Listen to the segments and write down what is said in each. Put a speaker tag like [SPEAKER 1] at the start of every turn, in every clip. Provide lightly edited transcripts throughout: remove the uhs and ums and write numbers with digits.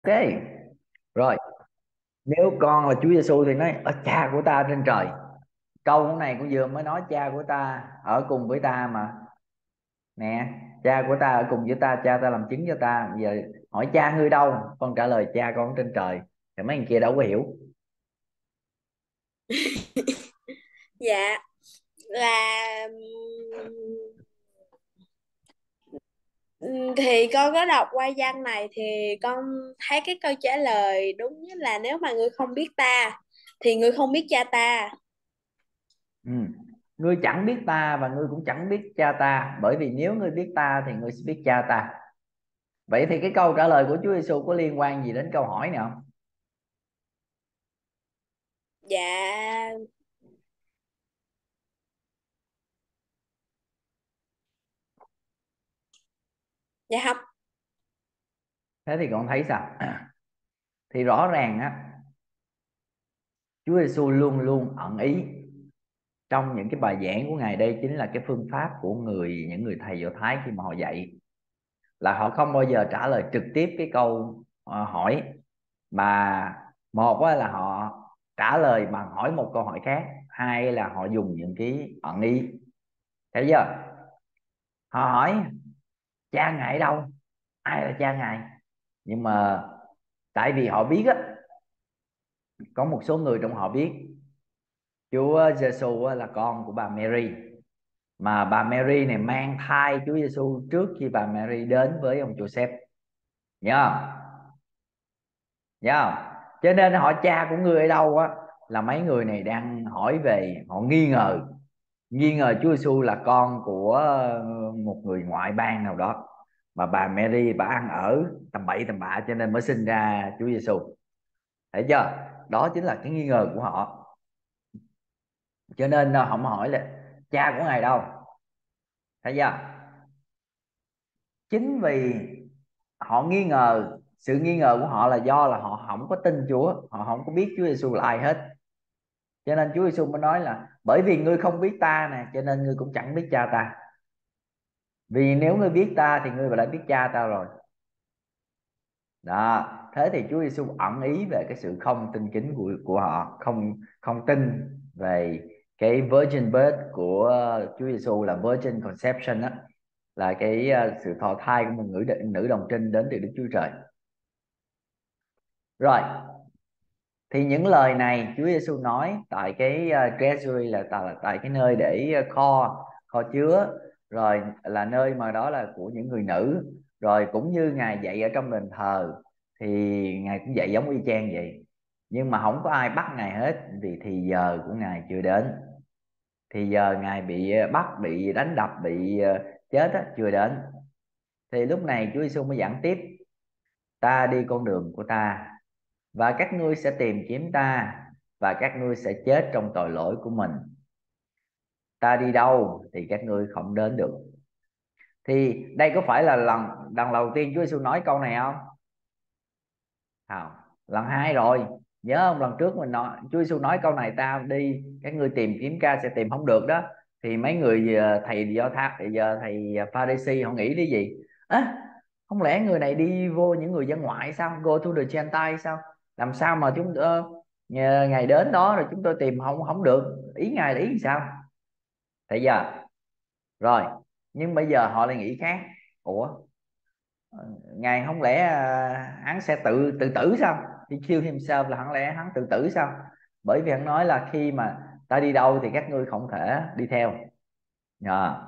[SPEAKER 1] Ok, rồi. Nếu con là Chúa Giêsu thì nói ở cha của ta trên trời. Câu này cũng vừa mới nói cha của ta ở cùng với ta mà. Nè, cha của ta ở cùng với ta, cha ta làm chứng cho ta. Bây giờ hỏi cha ngươi đâu? Con trả lời cha con ở trên trời. Thì mấy người kia đâu có hiểu.
[SPEAKER 2] Dạ là thì con có đọc qua văn này thì con thấy cái câu trả lời đúng nhất là nếu mà ngươi không biết ta thì ngươi không biết cha ta.
[SPEAKER 1] Ừ. Ngươi chẳng biết ta và ngươi cũng chẳng biết cha ta, bởi vì nếu ngươi biết ta thì ngươi sẽ biết cha ta. Vậy thì cái câu trả lời của Chúa Giêsu có liên quan gì đến câu hỏi này không?
[SPEAKER 2] Dạ, dạ không.
[SPEAKER 1] Thế thì con thấy sao? Thì rõ ràng á, Chúa Giêsu luôn luôn ẩn ý trong những cái bài giảng của ngài. Đây chính là cái phương pháp của những người thầy Do Thái khi mà họ dạy, là họ không bao giờ trả lời trực tiếp cái câu hỏi, mà một là họ trả lời bằng hỏi một câu hỏi khác, hai là họ dùng những cái ẩn ý. Thấy chưa? Họ hỏi cha ngài ở đâu, ai là cha ngài, nhưng mà tại vì họ biết á, có một số người trong họ biết Chúa Giêsu là con của bà Mary, mà bà Mary này mang thai Chúa Giêsu trước khi bà Mary đến với ông Joseph. Nhớ không? Nhớ không? Cho nên hỏi cha của ngươi ở đâu á, là mấy người này đang hỏi về, họ nghi ngờ Chúa Giêsu là con của một người ngoại bang nào đó, mà bà Mary bà ăn ở tầm bậy tầm bạ cho nên mới sinh ra Chúa Giêsu. Thấy chưa? Đó chính là cái nghi ngờ của họ. Cho nên họ mới hỏi là cha của ngài đâu. Thấy chưa? Chính vì họ nghi ngờ, sự nghi ngờ của họ là do là họ không có tin Chúa, họ không có biết Chúa Giêsu là ai hết. Cho nên Chúa Giêsu mới nói là bởi vì ngươi không biết ta nè, cho nên ngươi cũng chẳng biết cha ta. Vì nếu ngươi biết ta thì ngươi đã biết cha ta rồi. Đó, thế thì Chúa Giêsu ẩn ý về cái sự không tin kính của họ, không không tin về cái virgin birth của Chúa Giêsu, là virgin conception á, là cái sự thọ thai của một nữ đồng trinh đến từ Đức Chúa Trời. Rồi, thì những lời này Chúa Giêsu nói tại cái treasury, là tại cái nơi để kho kho chứa, rồi là nơi mà đó là của những người nữ. Rồi cũng như ngài dạy ở trong đền thờ thì ngài cũng dạy giống y chang vậy, nhưng mà không có ai bắt ngài hết, vì thì giờ của ngài chưa đến. Thì giờ ngài bị bắt, bị đánh đập, bị chết á, chưa đến. Thì lúc này Chúa Giêsu mới giảng tiếp: ta đi con đường của ta và các ngươi sẽ tìm kiếm ta, và các ngươi sẽ chết trong tội lỗi của mình. Ta đi đâu thì các ngươi không đến được. Thì đây có phải là lần đầu tiên Chúa Giêsu nói câu này không? Không. Lần hai rồi. Nhớ không? Lần trước mình nói Chúa Giêsu nói câu này: ta đi các ngươi tìm kiếm ca sẽ tìm không được đó. Thì mấy người thầy do thác giờ thầy Pha-ri-si họ nghĩ cái gì? Á, không lẽ người này đi vô những người dân ngoại sao, go to the Gentile sao? Làm sao mà ngày đến đó rồi chúng tôi tìm không không được? Ý ngài là ý sao? Thấy giờ rồi, nhưng bây giờ họ lại nghĩ khác. Ủa, ngài không lẽ hắn sẽ tự tự tử sao? He kill himself, là hắn lẽ hắn tự tử sao? Bởi vì hắn nói là khi mà ta đi đâu thì các ngươi không thể đi theo. Nhờ.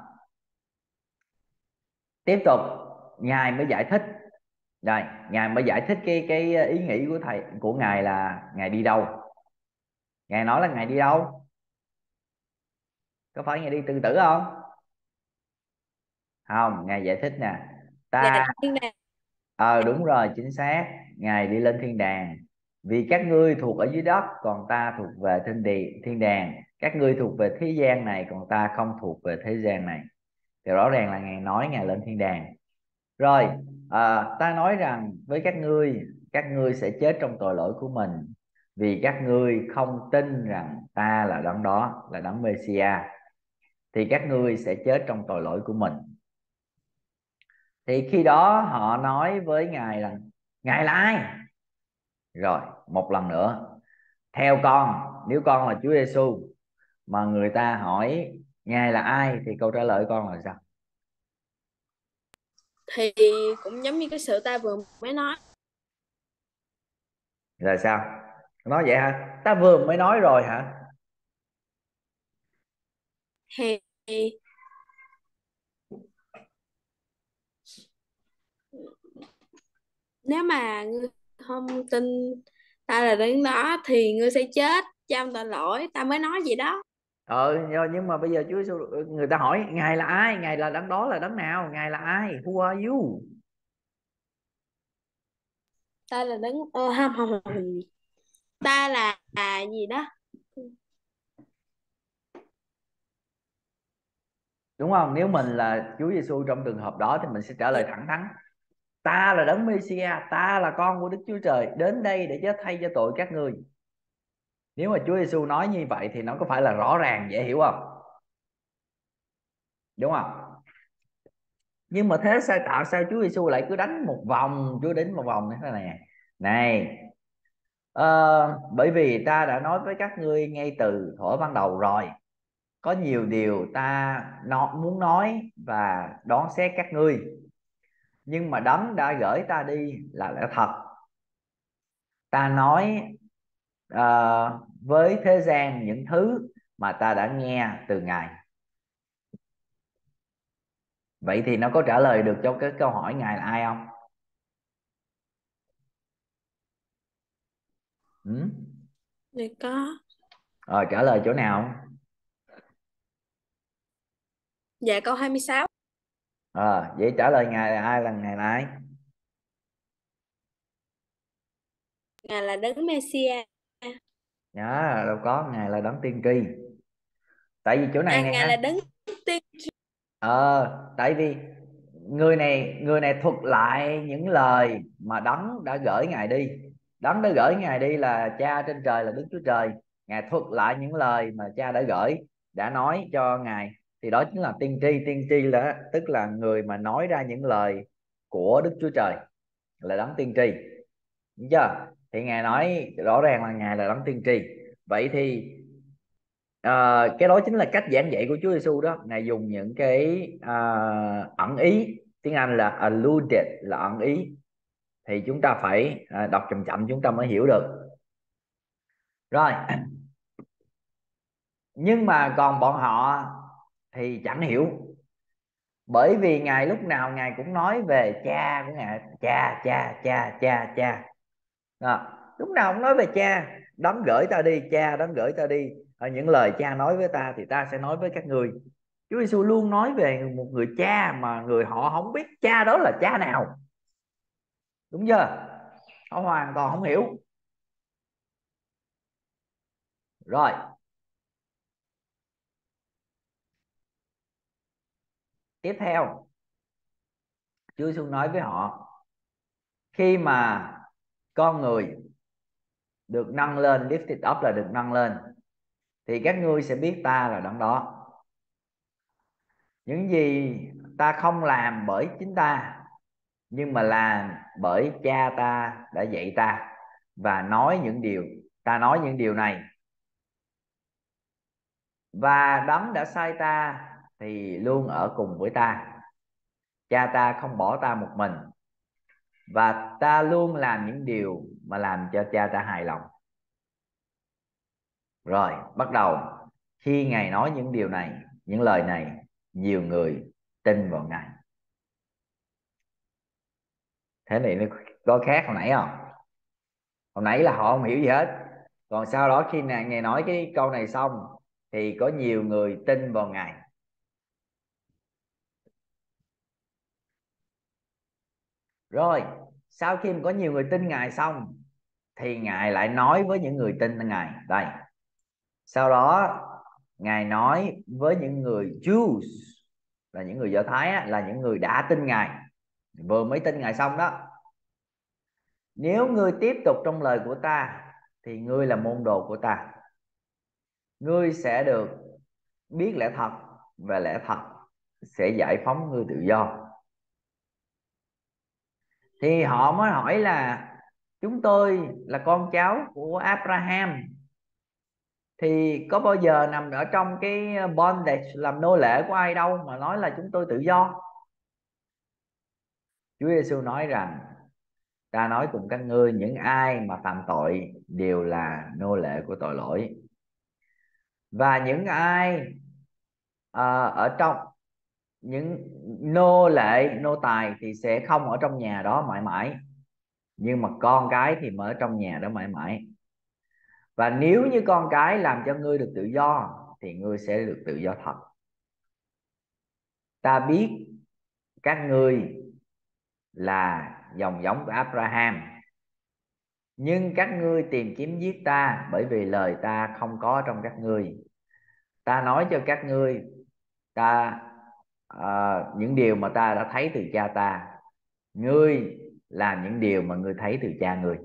[SPEAKER 1] Tiếp tục, ngài mới giải thích. Rồi, ngài mới giải thích cái ý nghĩ của thầy của ngài là ngài đi đâu. Ngài nói là ngài đi đâu? Có phải ngài đi tự tử không? Không, ngài giải thích nè.
[SPEAKER 2] Dạ
[SPEAKER 1] Ta
[SPEAKER 2] thiên đàng.
[SPEAKER 1] đúng rồi, chính xác. Ngài đi lên thiên đàng, vì các ngươi thuộc ở dưới đất, còn ta thuộc về thiên đàng. Các ngươi thuộc về thế gian này, còn ta không thuộc về thế gian này. Thì rõ ràng là ngài nói ngài lên thiên đàng. Rồi, ta nói rằng với các ngươi sẽ chết trong tội lỗi của mình, vì các ngươi không tin rằng ta là đấng đó, là đấng Mêsia. Thì các ngươi sẽ chết trong tội lỗi của mình. Thì khi đó họ nói với ngài là ngài là ai? Rồi, một lần nữa. Theo con, nếu con là Chúa Giêsu mà người ta hỏi Ngài là ai thì câu trả lời của con là sao?
[SPEAKER 2] Thì cũng giống như cái sự ta vừa mới nói.
[SPEAKER 1] Là sao? Nói vậy hả? Ta vừa mới nói rồi hả?
[SPEAKER 2] Thì nếu mà ngươi không tin ta là đấng đó thì ngươi sẽ chết trong tội lỗi, ta mới nói gì đó.
[SPEAKER 1] Nhưng mà bây giờ Chúa Giêsu, người ta hỏi Ngài là ai, Ngài là đấng đó là đấng nào, Ngài là ai, who are you?
[SPEAKER 2] Ta là đấng không không không, ta là gì đó.
[SPEAKER 1] Đúng không? Nếu mình là Chúa Giêsu trong trường hợp đó thì mình sẽ trả
[SPEAKER 2] Dạ.
[SPEAKER 1] lời thẳng thắn: ta là đấng Mêsia, ta là con của Đức Chúa Trời đến đây để chết thay cho tội các ngươi. Nếu mà Chúa Giêsu nói như vậy thì nó có phải là rõ ràng dễ hiểu không? Đúng không? Nhưng mà thế sao, tại sao Chúa Giêsu lại cứ đánh một vòng, Chúa đánh một vòng như thế này này? Bởi vì ta đã nói với các ngươi ngay từ thuở ban đầu rồi, có nhiều điều ta muốn nói và đoán xét các ngươi, nhưng mà đấng đã gửi ta đi là lẽ thật. Ta nói với thế gian những thứ mà ta đã nghe từ Ngài. Vậy thì nó có trả lời được cho cái câu hỏi Ngài là ai không? Ừ?
[SPEAKER 2] Dạ có.
[SPEAKER 1] Trả lời chỗ nào?
[SPEAKER 2] Dạ câu 26.
[SPEAKER 1] Vậy trả lời Ngài là ai, là Ngài là ai?
[SPEAKER 2] Ngài là đấng Mêsia.
[SPEAKER 1] Nhá, đâu có, Ngài là đấng tiên tri. Tại vì chỗ này này
[SPEAKER 2] Ngài
[SPEAKER 1] ha.
[SPEAKER 2] là đấng tiên.
[SPEAKER 1] Tại vì người này thuật lại những lời mà đấng đã gửi Ngài đi. Đấng đã gửi Ngài đi là Cha trên trời, là Đức Chúa Trời. Ngài thuật lại những lời mà Cha đã gửi, đã nói cho Ngài, thì đó chính là tiên tri. Tiên tri là tức là người mà nói ra những lời của Đức Chúa Trời, là đấng tiên tri. Đúng chưa? Thì Ngài nói rõ ràng là Ngài là đấng tiên tri. Vậy thì cái đó chính là cách giảng dạy của Chúa Giêsu đó. Ngài dùng những cái ẩn ý, tiếng Anh là alluded, là ẩn ý. Thì chúng ta phải đọc chậm chậm chúng ta mới hiểu được. Rồi, nhưng mà còn bọn họ thì chẳng hiểu. Bởi vì Ngài lúc nào Ngài cũng nói về cha của Ngài: cha cha cha cha cha. Đó. Lúc nào cũng nói về cha: đấng gửi ta đi, cha đấng gửi ta đi. Những lời cha nói với ta thì ta sẽ nói với các ngươi. Chúa Giêsu luôn nói về một người cha mà người họ không biết cha đó là cha nào. Đúng chưa? Họ hoàn toàn không hiểu. Rồi, tiếp theo Chúa Giêsu nói với họ: khi mà con người được nâng lên, lifted up là được nâng lên, thì các ngươi sẽ biết ta là đấng đó. Những gì ta không làm bởi chính ta, nhưng mà làm bởi cha ta đã dạy ta, và nói những điều ta nói những điều này, và đấng đã sai ta thì luôn ở cùng với ta. Cha ta không bỏ ta một mình, và ta luôn làm những điều mà làm cho cha ta hài lòng. Rồi, bắt đầu. Khi Ngài nói những điều này, những lời này, nhiều người tin vào Ngài. Thế này nó có khác hồi nãy không? Hồi nãy là họ không hiểu gì hết. Còn sau đó khi Ngài nói cái câu này xong thì có nhiều người tin vào Ngài. Rồi, sau khi mà có nhiều người tin Ngài xong thì Ngài lại nói với những người tin Ngài đây. Sau đó Ngài nói với những người Jews, là những người Do Thái á, là những người đã tin Ngài, vừa mới tin Ngài xong đó: nếu ngươi tiếp tục trong lời của ta thì ngươi là môn đồ của ta. Ngươi sẽ được biết lẽ thật, và lẽ thật sẽ giải phóng ngươi tự do. Thì họ mới hỏi là chúng tôi là con cháu của Abraham, thì có bao giờ nằm ở trong cái bondage làm nô lệ của ai đâu mà nói là chúng tôi tự do. Chúa Giêsu nói rằng ta nói cùng các ngươi, những ai mà phạm tội đều là nô lệ của tội lỗi, và những ai ở trong những nô lệ nô tài thì sẽ không ở trong nhà đó mãi mãi, nhưng mà con cái thì mới ở trong nhà đó mãi mãi. Và nếu như con cái làm cho ngươi được tự do thì ngươi sẽ được tự do thật. Ta biết các ngươi là dòng giống của Abraham, nhưng các ngươi tìm kiếm giết ta, bởi vì lời ta không có trong các ngươi. Ta nói cho các ngươi ta những điều mà ta đã thấy từ cha ta. Ngươi làm những điều mà ngươi thấy từ cha ngươi.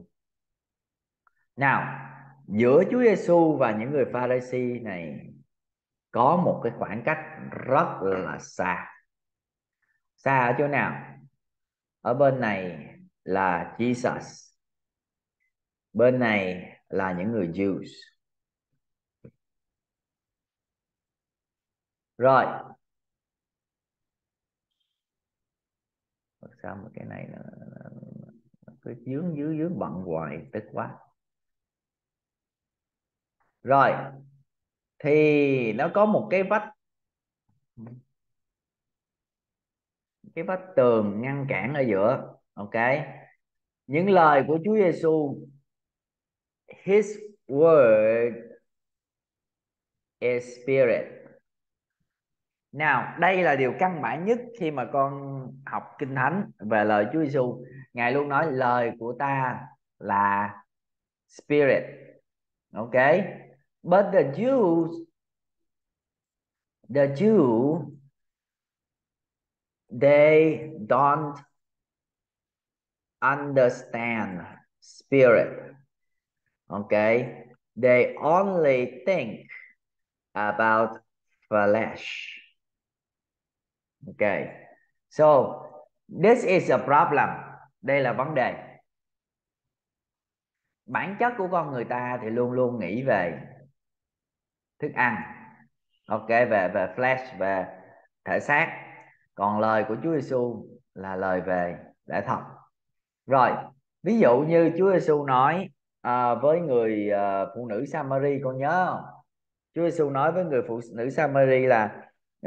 [SPEAKER 1] Nào, giữa Chúa Giêsu và những người Pha-ri-si này có một cái khoảng cách rất là xa. Xa ở chỗ nào? Ở bên này là Jesus, bên này là những người Jews. Rồi, sao mà cái này nó cứ dướng bận hoài, tức quá. Rồi, thì nó có một cái vách tường ngăn cản ở giữa. Ok, những lời của Chúa Giêsu, His word is spirit. Nào, đây là điều căn bản nhất khi mà con học Kinh Thánh về lời Chúa Giêsu. Ngài luôn nói lời của ta là spirit. Ok, but the Jew they don't understand spirit. Okay, they only think about flesh. Okay, so this is a problem. Đây là vấn đề. Bản chất của con người ta thì luôn luôn nghĩ về thức ăn. Ok, về flesh, về thể xác. Còn lời của Chúa Giêsu là lời về lẽ thật. Rồi, ví dụ như Chúa Giêsu nói với người phụ nữ Samari, con nhớ không? Chúa Giêsu nói với người phụ nữ Samari là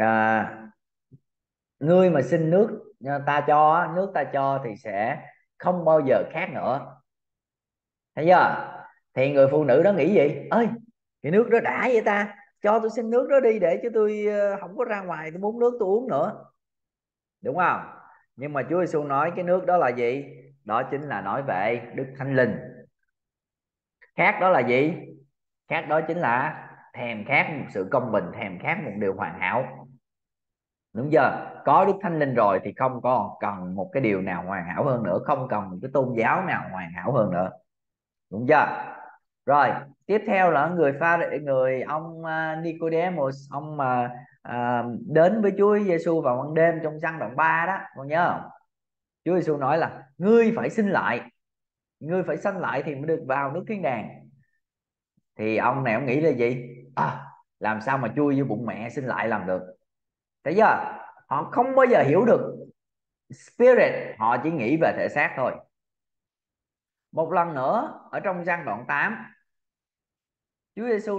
[SPEAKER 1] ngươi mà xin nước ta cho, nước ta cho thì sẽ không bao giờ khát nữa. Thấy chưa? Thì người phụ nữ đó nghĩ gì? Ơi, cái nước đó đã vậy ta, cho tôi xin nước đó đi để cho tôi không có ra ngoài tôi muốn nước tôi uống nữa, đúng không? Nhưng mà Chúa Giêsu nói cái nước đó là gì? Đó chính là nói về Đức Thánh Linh. Khát đó là gì? Khát đó chính là thèm khát một sự công bình, thèm khát một điều hoàn hảo. Đúng chưa? Có Đức Thánh Linh rồi thì không còn cần một cái điều nào hoàn hảo hơn nữa, không cần một cái tôn giáo nào hoàn hảo hơn nữa. Đúng chưa? Rồi, tiếp theo là người ông Nicodemus, ông mà đến với Chúa Giêsu vào ban đêm trong Giăng đoạn 3 đó, con nhớ không? Chúa Giêsu nói là ngươi phải sinh lại, ngươi phải sanh lại thì mới được vào nước thiên đàng. Thì ông này ông nghĩ là gì? Làm sao mà chui vô bụng mẹ sinh lại làm được? Thấy chưa? Họ không bao giờ hiểu được spirit, họ chỉ nghĩ về thể xác thôi. Một lần nữa ở trong Giăng đoạn 8, Chúa Giêsu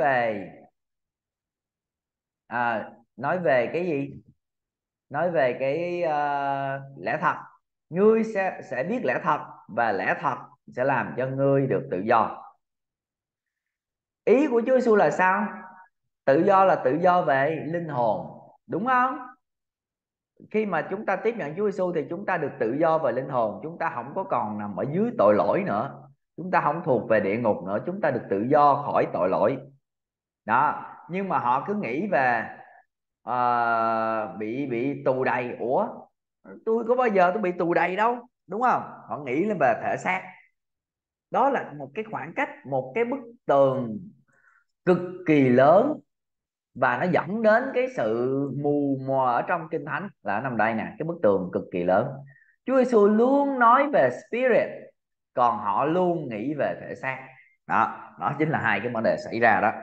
[SPEAKER 1] nói về cái gì? Nói về cái lẽ thật. Ngươi sẽ biết lẽ thật, và lẽ thật sẽ làm cho ngươi được tự do. Ý của Chúa Giêsu là sao? Tự do là tự do về linh hồn, đúng không? Khi mà chúng ta tiếp nhận Chúa Giêsu thì chúng ta được tự do về linh hồn, chúng ta không có còn nằm ở dưới tội lỗi nữa, chúng ta không thuộc về địa ngục nữa, chúng ta được tự do khỏi tội lỗi đó. Nhưng mà họ cứ nghĩ về bị tù đầy. Ủa, tôi có bao giờ tôi bị tù đầy đâu, đúng không? Họ nghĩ lên về thể xác. Đó là một cái khoảng cách, một cái bức tường cực kỳ lớn, và nó dẫn đến cái sự mù mờ ở trong Kinh Thánh là nằm đây nè, cái bức tường cực kỳ lớn. Chúa Giêsu luôn nói về spirit, còn họ luôn nghĩ về thể xác. Đó chính là hai cái vấn đề xảy ra đó.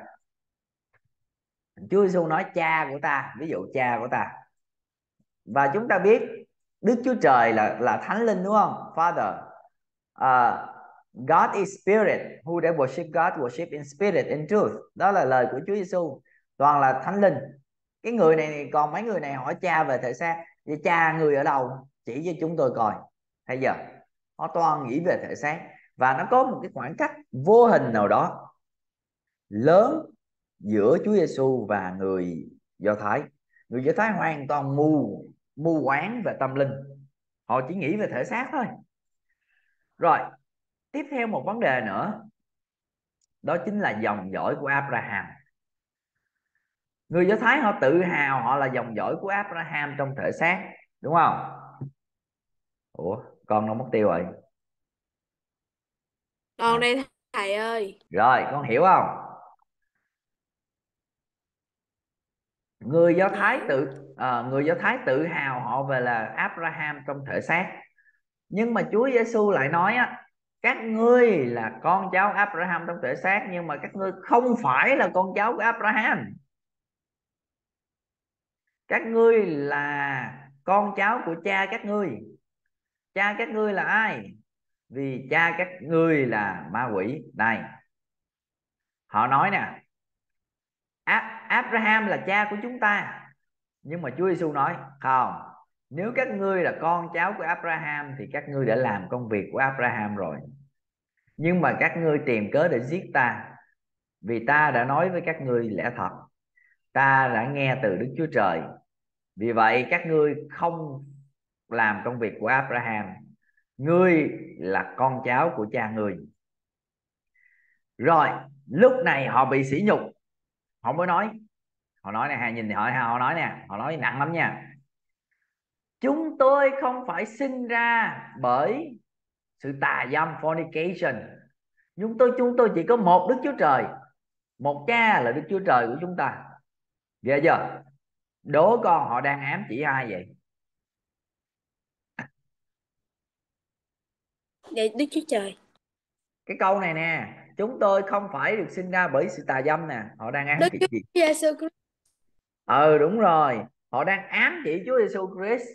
[SPEAKER 1] Chúa Giêsu nói cha của ta, ví dụ cha của ta, và chúng ta biết Đức Chúa Trời là Thánh Linh đúng không? Father. uh, God is spirit, who they worship God worship in spirit in truth. Đó là lời của Chúa Giêsu, toàn là Thánh Linh. Cái người này, còn mấy người này hỏi cha về thể xác, vậy cha người ở đâu, chỉ cho chúng tôi coi. Bây giờ họ toàn nghĩ về thể xác, và nó có một cái khoảng cách vô hình nào đó lớn giữa Chúa Giêsu và người Do Thái. Người Do Thái hoàn toàn mù quáng về tâm linh, họ chỉ nghĩ về thể xác thôi. Rồi tiếp theo một vấn đề nữa, đó chính là dòng dõi của Abraham. Người Do Thái họ tự hào họ là dòng dõi của Abraham trong thể xác, đúng không? Ủa, con đâu mất tiêu rồi?
[SPEAKER 2] Con
[SPEAKER 1] À,
[SPEAKER 2] đây thầy ơi.
[SPEAKER 1] rồi con hiểu không? Người Do
[SPEAKER 2] Dạ
[SPEAKER 1] Thái
[SPEAKER 2] hiểu.
[SPEAKER 1] người Do Thái tự hào họ về là Abraham trong thể xác, nhưng mà Chúa Giêsu lại nói á, các ngươi là con cháu Abraham trong thể xác, nhưng mà các ngươi không phải là con cháu của Abraham. Các ngươi là con cháu của cha các ngươi. Cha các ngươi là ai? Vì cha các ngươi là ma quỷ. Này, họ nói nè, Abraham là cha của chúng ta, nhưng mà Chúa Giêsu nói không, nếu các ngươi là con cháu của Abraham thì các ngươi đã làm công việc của Abraham rồi, nhưng mà các ngươi tìm cớ để giết ta, vì ta đã nói với các ngươi lẽ thật, ta đã nghe từ Đức Chúa Trời, vì vậy các ngươi không làm công việc của Abraham, ngươi là con cháu của cha ngươi. Rồi lúc này họ bị sỉ nhục, họ mới nói, họ nói này, nhìn họ nói nè, họ nói nặng lắm nha: chúng tôi không phải sinh ra bởi sự tà dâm fornication, chúng tôi chỉ có một Đức Chúa Trời, một cha là Đức Chúa Trời của chúng ta. Ghê chưa? Đố con họ đang ám chỉ ai vậy?
[SPEAKER 2] Dạ Đức Chúa Trời.
[SPEAKER 1] Cái câu này nè, chúng tôi không phải được sinh ra bởi sự tà dâm nè, họ đang ám
[SPEAKER 2] Đức
[SPEAKER 1] chỉ
[SPEAKER 2] Chúa
[SPEAKER 1] gì?
[SPEAKER 2] Giêsu Christ.
[SPEAKER 1] Đúng rồi, họ đang ám chỉ Chúa Giêsu Christ.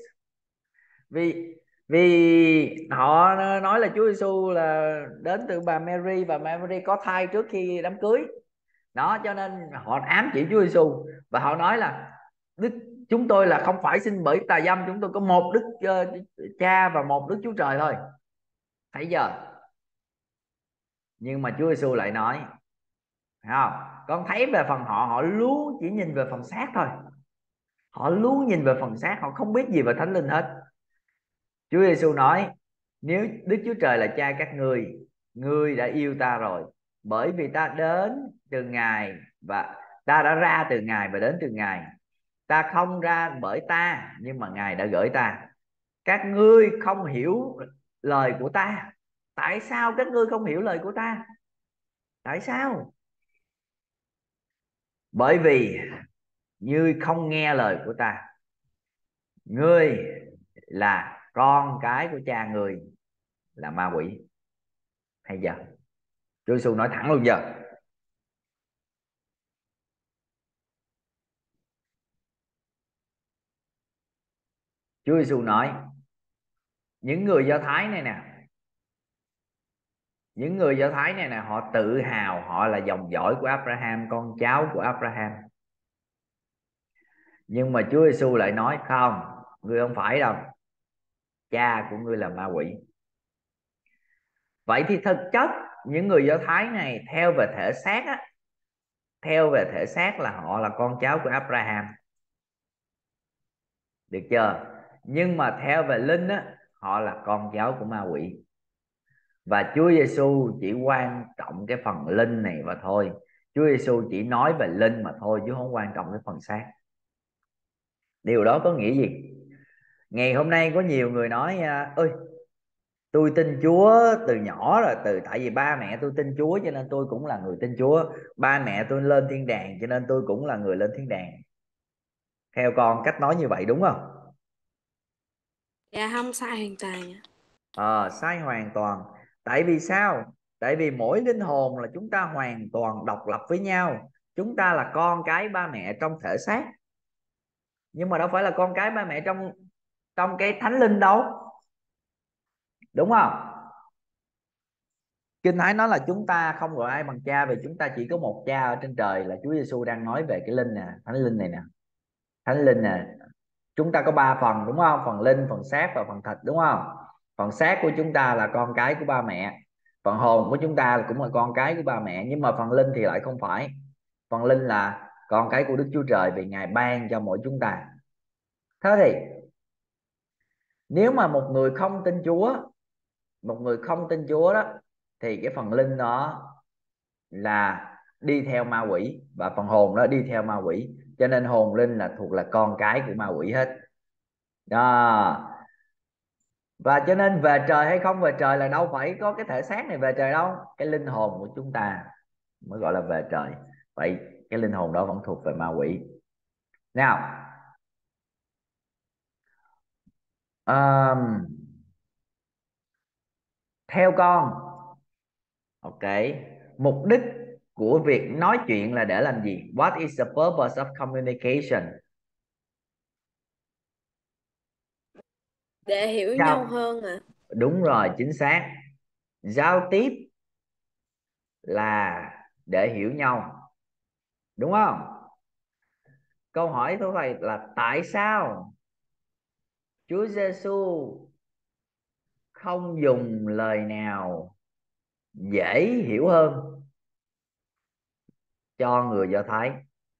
[SPEAKER 1] Vì vì họ nói là Chúa Giêsu là đến từ bà Mary, và Mary có thai trước khi đám cưới. Đó cho nên họ ám chỉ Chúa Giêsu, và họ nói là Đức chúng tôi là không phải sinh bởi tà dâm, chúng tôi có một Đức Cha và một Đức Chúa Trời thôi. Thấy giờ, nhưng mà Chúa Giêsu lại nói, thấy không, con thấy về phần họ, họ luôn chỉ nhìn về phần xác thôi, họ luôn nhìn về phần xác, họ không biết gì về Thánh Linh hết. Chúa Giêsu nói, nếu Đức Chúa Trời là cha các ngươi đã yêu ta rồi, bởi vì ta đến từ Ngài, và ta đã ra từ Ngài và đến từ Ngài. Ta không ra bởi ta, nhưng mà Ngài đã gửi ta. Các ngươi không hiểu lời của ta. Tại sao các ngươi không hiểu lời của ta? Tại sao? Bởi vì ngươi không nghe lời của ta. Ngươi là con cái của cha ngươi là ma quỷ. Hay giờ Chúa Giêsu nói thẳng luôn giờ. Chúa Giêsu nói, những người Do Thái này nè, những người Do Thái này nè, họ tự hào họ là dòng dõi của Abraham, con cháu của Abraham. Nhưng mà Chúa Giêsu lại nói không, ngươi không phải đâu, cha của ngươi là ma quỷ. Vậy thì thực chất những người Do Thái này theo về thể xác á, theo về thể xác là họ là con cháu của Abraham, được chưa? Nhưng mà theo về linh á, họ là con cháu của ma quỷ. Và Chúa Giêsu chỉ quan trọng cái phần linh này mà thôi. Chúa Giêsu chỉ nói về linh mà thôi, chứ không quan trọng cái phần xác. Điều đó có nghĩa gì? Ngày hôm nay có nhiều người nói ơi, tôi tin Chúa từ nhỏ rồi, tại vì ba mẹ tôi tin Chúa cho nên tôi cũng là người tin Chúa, ba mẹ tôi lên thiên đàng cho nên tôi cũng là người lên thiên đàng. Theo con, cách nói như vậy đúng không?
[SPEAKER 2] Dạ không sai hoàn toàn ạ.
[SPEAKER 1] Sai hoàn toàn. Tại vì sao? Tại vì mỗi linh hồn là chúng ta hoàn toàn độc lập với nhau. Chúng ta là con cái ba mẹ trong thể xác, nhưng mà đâu phải là con cái ba mẹ trong trong cái thánh linh đâu, đúng không? Kinh Thánh nói là chúng ta không gọi ai bằng cha, vì chúng ta chỉ có một cha ở trên trời là Chúa Giêsu. Đang nói về cái linh nè, thánh linh này nè. Thánh linh nè, chúng ta có ba phần đúng không? Phần linh, phần xác và phần thịt, đúng không? Phần xác của chúng ta là con cái của ba mẹ, phần hồn của chúng ta cũng là con cái của ba mẹ, nhưng mà phần linh thì lại không phải. Phần linh là con cái của Đức Chúa Trời, vì Ngài ban cho mỗi chúng ta. Thế thì nếu mà một người không tin Chúa, một người không tin Chúa đó, thì cái phần linh đó là đi theo ma quỷ, và phần hồn đó đi theo ma quỷ. Cho nên hồn linh là thuộc là con cái của ma quỷ hết đó. Và cho nên về trời hay không về trời là đâu phải có cái thể xác này về trời đâu, cái linh hồn của chúng ta mới gọi là về trời. Vậy cái linh hồn đó vẫn thuộc về ma quỷ. Nào, um, theo con, ok, mục đích của việc nói chuyện là để làm gì? What is the purpose of communication?
[SPEAKER 2] Để hiểu nhau
[SPEAKER 1] Giao,
[SPEAKER 2] hơn à?
[SPEAKER 1] đúng rồi, chính xác. Giao tiếp là để hiểu nhau, đúng không? Câu hỏi của thầy là tại sao Chúa Giêsu không dùng lời nào dễ hiểu hơn cho người Do Thái?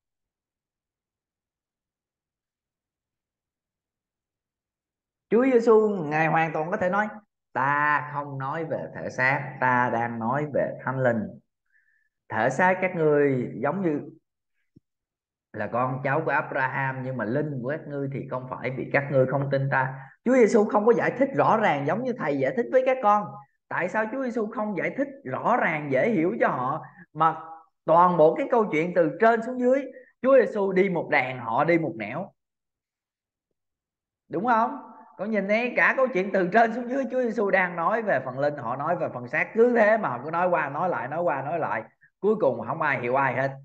[SPEAKER 1] Chúa Giêsu Ngài hoàn toàn có thể nói ta không nói về thể xác, ta đang nói về thánh linh. Thể xác các ngươi giống như là con cháu của Abraham, nhưng mà linh của các ngươi thì không phải, vì các ngươi không tin ta. Chúa Giêsu không có giải thích rõ ràng giống như thầy giải thích với các con. Tại sao Chúa Giêsu không giải thích rõ ràng dễ hiểu cho họ, mà toàn bộ cái câu chuyện từ trên xuống dưới, Chúa Giêsu đi một đàn, họ đi một nẻo, đúng không? Con nhìn thấy cả câu chuyện từ trên xuống dưới, Chúa Giêsu đang nói về phần linh, họ nói về phần xác, cứ thế mà họ cứ nói qua nói lại, nói qua nói lại, cuối cùng không ai hiểu ai hết,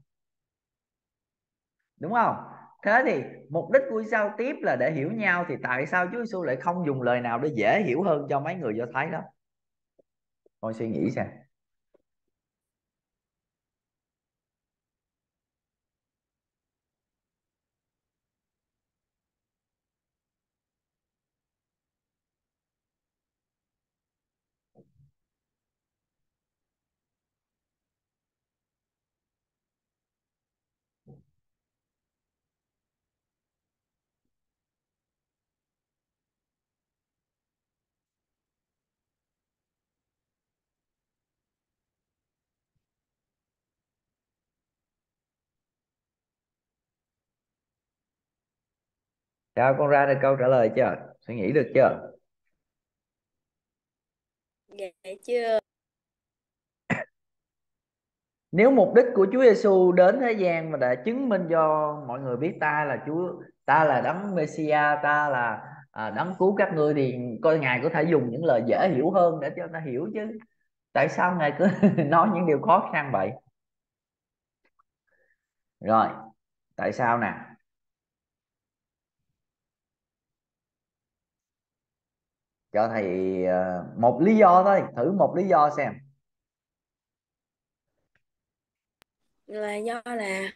[SPEAKER 1] đúng không? Thế thì mục đích của giao tiếp là để hiểu nhau, thì tại sao Chúa Giêsu lại không dùng lời nào để dễ hiểu hơn cho mấy người Do Thái đó? Con suy nghĩ xem. Sao con ra được câu trả lời chưa? Suy nghĩ được chưa?
[SPEAKER 2] Vậy chưa?
[SPEAKER 1] Nếu mục đích của Chúa Giêsu đến thế gian mà để chứng minh cho mọi người biết ta là Chúa, ta là đấng Mêsia, ta là đấng cứu các ngươi, thì coi Ngài có thể dùng những lời dễ hiểu hơn để cho ta hiểu chứ. Tại sao Ngài cứ nói những điều khó khăn vậy? Rồi, tại sao nè? Cho thầy một lý do thôi, thử một lý do xem.
[SPEAKER 2] Là do là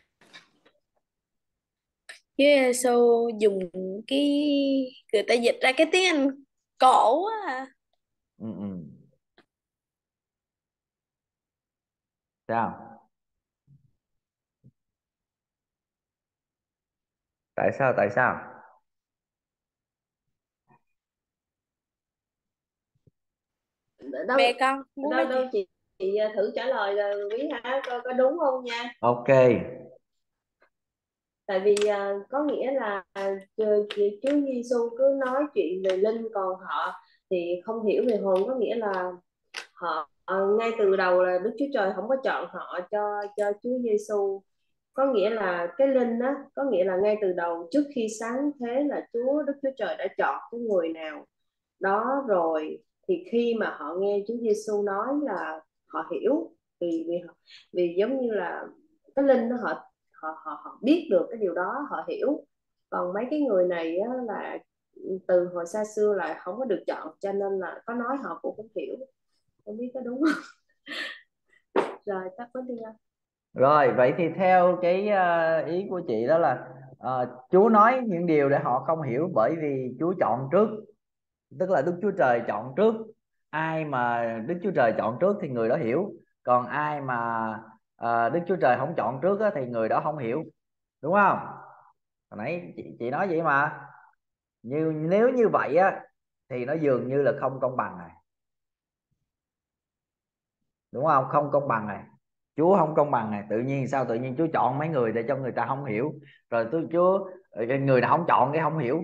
[SPEAKER 2] Chúa Giêsu dùng cái, người ta dịch ra cái tiếng Anh cổ á à.
[SPEAKER 1] Ừ, ừ. Sao? Tại sao? Tại sao?
[SPEAKER 2] Bè
[SPEAKER 3] Đâu,
[SPEAKER 2] con muốn
[SPEAKER 3] đâu
[SPEAKER 2] nói gì?
[SPEAKER 3] đâu chị thử trả lời rồi quý hả, coi có đúng không nha.
[SPEAKER 1] Ok.
[SPEAKER 3] Tại vì có nghĩa là Chúa Giêsu cứ nói chuyện về linh, còn họ thì không hiểu về hồn. Có nghĩa là họ ngay từ đầu là Đức Chúa Trời không có chọn họ cho Chúa Giêsu. Có nghĩa là cái linh á, có nghĩa là ngay từ đầu trước khi sáng thế là Đức Chúa Trời đã chọn cái người nào đó rồi, thì khi mà họ nghe Chúa Giêsu nói là họ hiểu, vì vì vì giống như là cái linh đó, họ biết được cái điều đó, họ hiểu. Còn mấy cái người này á, là từ hồi xa xưa là không có được chọn, cho nên là có nói họ cũng không hiểu. Không biết có đúng không? Rồi tắt với đi anh.
[SPEAKER 1] Rồi vậy thì theo cái ý của chị đó là Chúa nói những điều để họ không hiểu bởi vì Chúa chọn trước, tức là Đức Chúa Trời chọn trước. Ai mà Đức Chúa Trời chọn trước thì người đó hiểu, còn ai mà Đức Chúa Trời không chọn trước á, thì người đó không hiểu, đúng không? Hồi nãy chị nói vậy mà. Nếu như vậy á thì nó dường như là không công bằng này, đúng không? Không công bằng này, Chúa không công bằng này. Tự nhiên sao tự nhiên Chúa chọn mấy người để cho người ta không hiểu, rồi Chúa người nào không chọn cái không hiểu.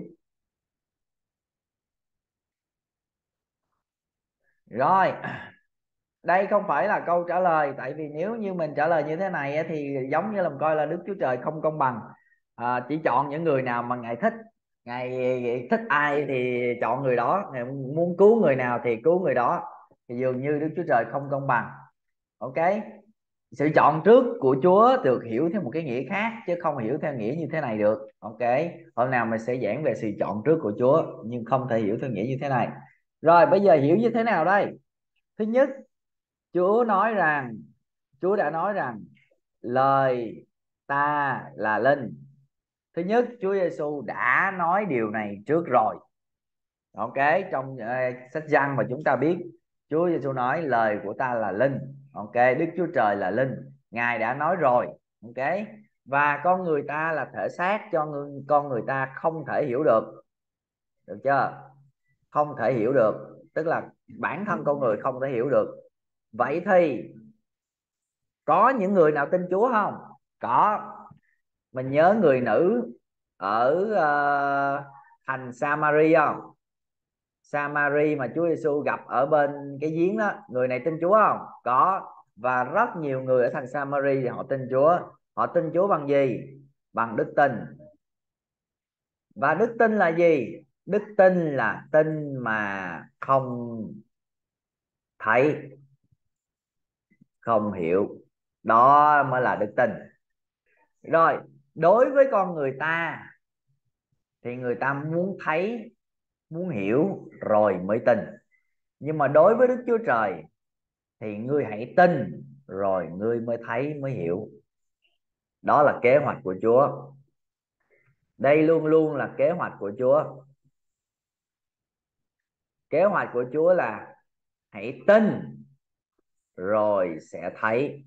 [SPEAKER 1] Rồi đây không phải là câu trả lời, tại vì nếu như mình trả lời như thế này thì giống như là mình coi là Đức Chúa Trời không công bằng, chỉ chọn những người nào mà Ngài thích. Ngài thích ai thì chọn người đó, Ngài muốn cứu người nào thì cứu người đó, thì dường như Đức Chúa Trời không công bằng. Ok, sự chọn trước của Chúa được hiểu theo một cái nghĩa khác chứ không hiểu theo nghĩa như thế này được. Ok, hôm nào mình sẽ giảng về sự chọn trước của Chúa, nhưng không thể hiểu theo nghĩa như thế này. Rồi bây giờ hiểu như thế nào đây? Thứ nhất, Chúa đã nói rằng lời ta là linh. Thứ nhất, Chúa Giêsu đã nói điều này trước rồi. Ok, trong sách Giăng mà chúng ta biết Chúa Giêsu nói lời của ta là linh. Ok, Đức Chúa Trời là linh, Ngài đã nói rồi. Ok, và con người ta là thể xác, cho con người ta không thể hiểu được, được chưa? Không thể hiểu được, tức là bản thân con người không thể hiểu được. Vậy thì có những người nào tin Chúa không? Có. Mình nhớ người nữ ở thành Samari không? Samari mà Chúa Giêsu gặp ở bên cái giếng đó, người này tin Chúa không? Có. Và rất nhiều người ở thành Samari thì họ tin Chúa. Họ tin Chúa bằng gì? Bằng đức tin. Và đức tin là gì? Đức tin là tin mà không thấy, không hiểu, đó mới là đức tin. Rồi đối với con người ta thì người ta muốn thấy, muốn hiểu rồi mới tin. Nhưng mà đối với Đức Chúa Trời thì ngươi hãy tin rồi ngươi mới thấy, mới hiểu. Đó là kế hoạch của Chúa. Đây luôn luôn là kế hoạch của Chúa. Kế hoạch của Chúa là hãy tin rồi sẽ thấy,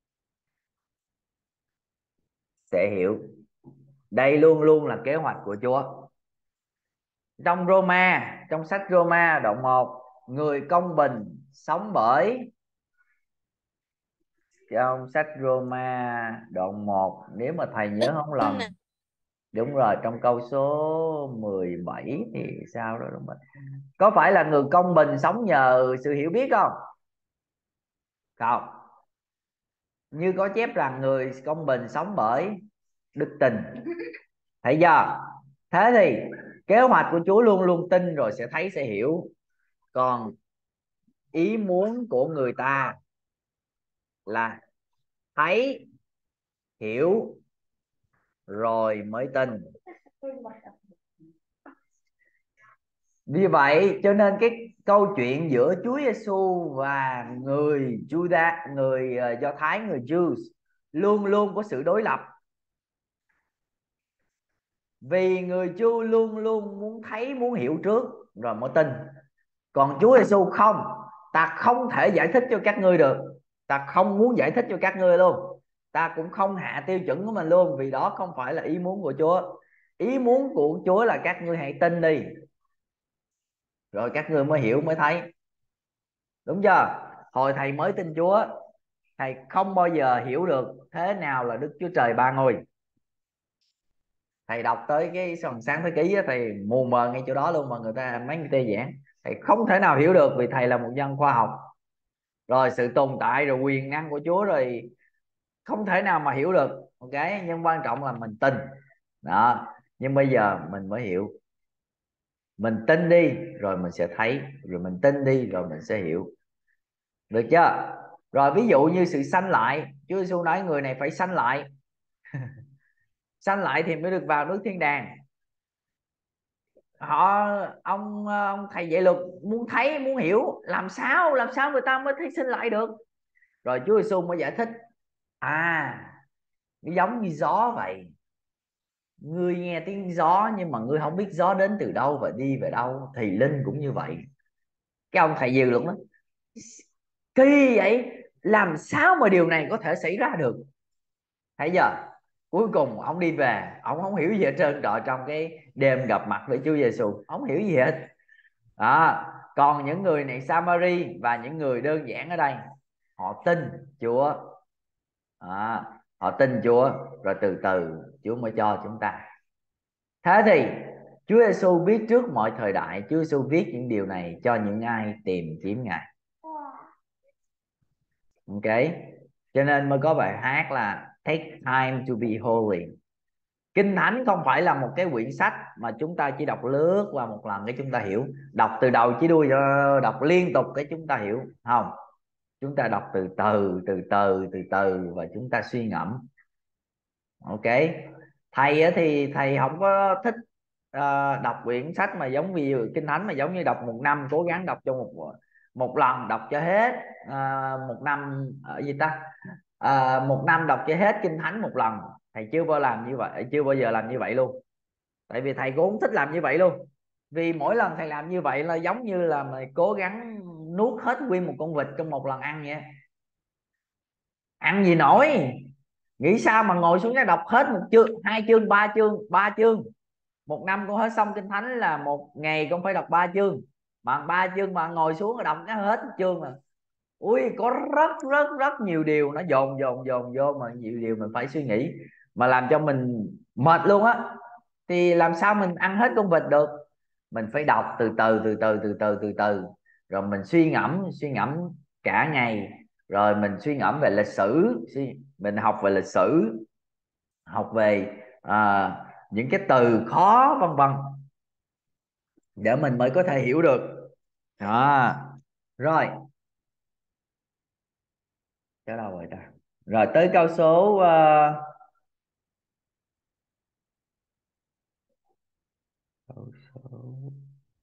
[SPEAKER 1] sẽ hiểu. Đây luôn luôn là kế hoạch của Chúa. Trong sách Roma đoạn 1, người công bình sống bởi, trong sách Roma đoạn 1 nếu mà thầy nhớ không lầm, đúng rồi, trong câu số 17 thì sao đó đúng không? Có phải là người công bình sống nhờ sự hiểu biết không? Không. Như có chép rằng người công bình sống bởi đức tin. Thấy chưa? Thế thì kế hoạch của Chúa luôn luôn tin rồi sẽ thấy, sẽ hiểu. Còn ý muốn của người ta là thấy, hiểu rồi mới tin. Vì vậy cho nên cái câu chuyện giữa Chúa Giêsu và người Juda, người Do Thái, người Jews luôn luôn có sự đối lập. Vì người Jew luôn luôn muốn thấy, muốn hiểu trước rồi mới tin. Còn Chúa Giêsu không, ta không thể giải thích cho các ngươi được, ta không muốn giải thích cho các ngươi luôn, ta cũng không hạ tiêu chuẩn của mình luôn, vì đó không phải là ý muốn của Chúa. Ý muốn của Chúa là các ngươi hãy tin đi rồi các ngươi mới hiểu, mới thấy. Đúng chưa? Hồi thầy mới tin Chúa, thầy không bao giờ hiểu được thế nào là Đức Chúa Trời ba ngôi. Thầy đọc tới cái phần Sáng Thế Ký thầy mù mờ ngay chỗ đó luôn, mà mấy người ta giảng thầy không thể nào hiểu được, vì thầy là một dân khoa học. Rồi sự tồn tại rồi quyền năng của Chúa rồi không thể nào mà hiểu được. Ok, nhưng quan trọng là mình tin đó. Nhưng bây giờ mình mới hiểu. Mình tin đi rồi mình sẽ thấy, rồi mình tin đi rồi mình sẽ hiểu, được chưa? Rồi ví dụ như sự sanh lại, Chúa Giêsu nói người này phải sanh lại, sanh lại thì mới được vào nước thiên đàng. Họ ông thầy dạy luật muốn thấy muốn hiểu, làm sao người ta mới thấy sinh lại được. Rồi Chúa Giêsu mới giải thích, nó giống như gió vậy, ngươi nghe tiếng gió nhưng mà ngươi không biết gió đến từ đâu và đi về đâu, thì linh cũng như vậy. Cái ông thầy dạy luật đó, kỳ vậy, làm sao mà điều này có thể xảy ra được? Thấy giờ cuối cùng ông đi về, ông không hiểu gì hết trơn trọi trong cái đêm gặp mặt với Chúa Giêsu, không hiểu gì hết đó. Còn những người này Samari và những người đơn giản ở đây, họ tin Chúa, đó, họ tin Chúa, rồi từ từ Chúa mới cho chúng ta. Thế thì Chúa Giêsu biết trước mọi thời đại, Chúa Giêsu viết những điều này cho những ai tìm kiếm Ngài. Ok, cho nên mới có bài hát là Take time to be holy. Kinh Thánh không phải là một cái quyển sách mà chúng ta chỉ đọc lướt qua một lần cái chúng ta hiểu, đọc từ đầu chí đuôi, đọc liên tục cái chúng ta hiểu không. Chúng ta đọc từ từ từ từ từ từ và chúng ta suy ngẫm. Ok, thầy thì thầy không có thích đọc quyển sách mà giống như Kinh Thánh, mà giống như đọc một năm, cố gắng đọc trong một lần đọc cho hết. Một năm ở gì ta, một năm đọc cho hết Kinh Thánh một lần. Thầy chưa bao làm như vậy, chưa bao giờ làm như vậy luôn, tại vì thầy cũng không thích làm như vậy luôn. Vì mỗi lần thầy làm như vậy là giống như là mày cố gắng nuốt hết nguyên một con vịt trong một lần ăn vậy, ăn gì nổi. Nghĩ sao mà ngồi xuống đó đọc hết một chương, hai chương, ba chương. Một năm con hết xong Kinh Thánh là một ngày con phải đọc 3 chương. Bạn 3 chương bạn ngồi xuống và đọc cái hết chương mà. Ui, có rất rất rất nhiều điều nó dồn dồn dồn vô, mà nhiều điều mình phải suy nghĩ mà làm cho mình mệt luôn á. Thì làm sao mình ăn hết con vịt được? Mình phải đọc từ từ từ từ từ từ từ từ, rồi mình suy ngẫm cả ngày. Rồi mình suy ngẫm về lịch sử, mình học về lịch sử, học về những cái từ khó vân vân, để mình mới có thể hiểu được đó. Rồi tới đâu rồi ta? Rồi tới câu số câu số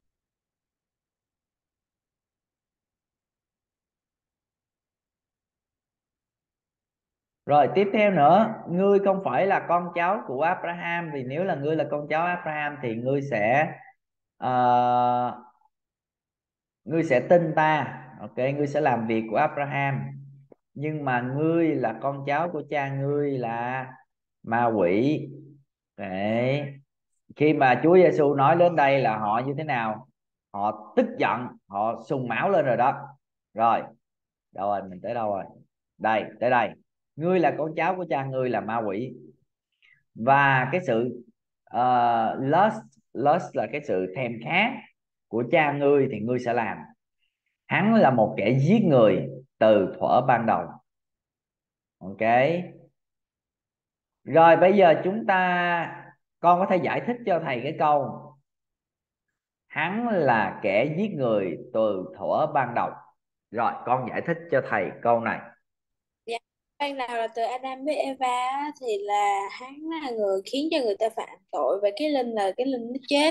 [SPEAKER 1] Rồi tiếp theo nữa, ngươi không phải là con cháu của Abraham, vì nếu là ngươi là con cháu Abraham thì ờ, ngươi sẽ tin ta. Ok, ngươi sẽ làm việc của Abraham. Nhưng mà ngươi là con cháu của cha ngươi là ma quỷ. Đấy. Khi mà Chúa Giêsu nói đến đây là họ như thế nào? Họ tức giận, họ sùng máu lên rồi đó. Rồi, đâu rồi, mình tới đâu rồi? Đây, tới đây. Ngươi là con cháu của cha ngươi là ma quỷ. Và cái sự lust là cái sự thèm khát của cha ngươi thì ngươi sẽ làm. Hắn là một kẻ giết người từ thuở ban đầu. Ok, rồi bây giờ con có thể giải thích cho thầy cái câu hắn là kẻ giết người từ thuở ban đầu. Rồi con giải thích cho thầy câu này.
[SPEAKER 2] Dạ. Ban đầu là từ Adam với Eva á, thì là hắn là người khiến cho người ta phạm tội, và cái linh là cái linh nó chết.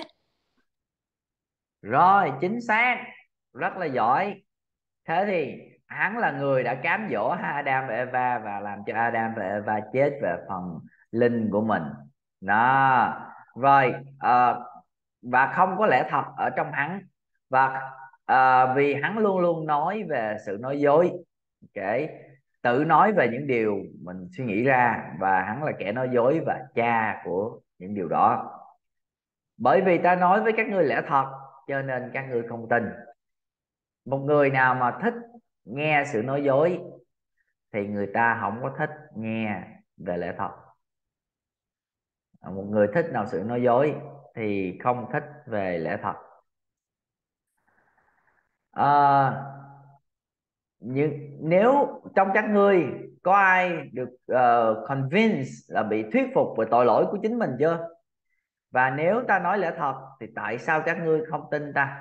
[SPEAKER 1] Rồi chính xác, rất là giỏi. Thế thì hắn là người đã cám dỗ Adam và Eva và làm cho Adam và Eva chết về phần linh của mình đó. Rồi và không có lẽ thật ở trong hắn. Và vì hắn luôn luôn nói về sự nói dối, kể tự nói về những điều mình suy nghĩ ra, và hắn là kẻ nói dối và cha của những điều đó. Bởi vì ta nói với các ngươi lẽ thật cho nên các ngươi không tin. Một người nào mà thích nghe sự nói dối thì người ta không có thích nghe về lẽ thật. Một người thích nào sự nói dối thì không thích về lẽ thật. Nhưng nếu trong các ngươi có ai được convince là bị thuyết phục về tội lỗi của chính mình chưa? Và nếu ta nói lẽ thật thì tại sao các ngươi không tin ta?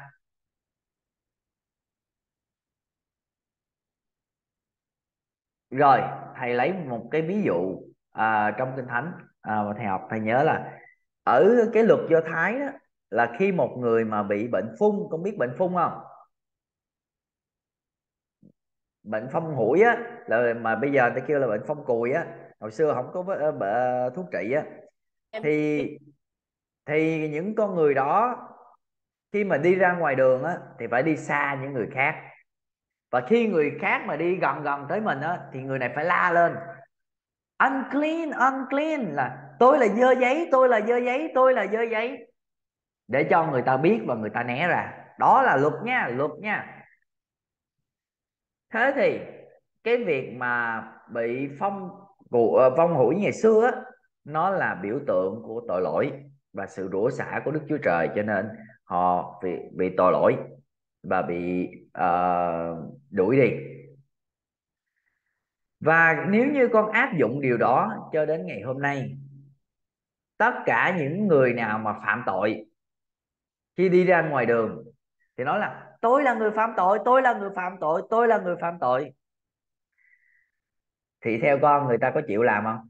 [SPEAKER 1] Rồi thầy lấy một cái ví dụ trong Kinh Thánh, mà thầy học thầy nhớ là ở cái luật Do Thái đó, là khi một người mà bị bệnh phung, con biết bệnh phung không? Bệnh phong hủi á, là mà bây giờ ta kêu là bệnh phong cùi á, hồi xưa không có thuốc trị á,
[SPEAKER 2] Em
[SPEAKER 1] thì những con người đó khi mà đi ra ngoài đường á thì phải đi xa những người khác, và khi người khác mà đi gần gần tới mình á thì người này phải la lên unclean unclean, là tôi là dơ giấy, tôi là dơ giấy, tôi là dơ giấy, để cho người ta biết và người ta né ra. Đó là luật nha, luật nha. Thế thì cái việc mà bị vong hủi ngày xưa á, nó là biểu tượng của tội lỗi và sự rủa xả của Đức Chúa Trời, cho nên họ bị tội lỗi và bị đuổi đi. Và nếu như con áp dụng điều đó cho đến ngày hôm nay, tất cả những người nào mà phạm tội khi đi ra ngoài đường thì nói là tôi là người phạm tội, tôi là người phạm tội, tôi là người phạm tội, thì theo con người ta có chịu làm không?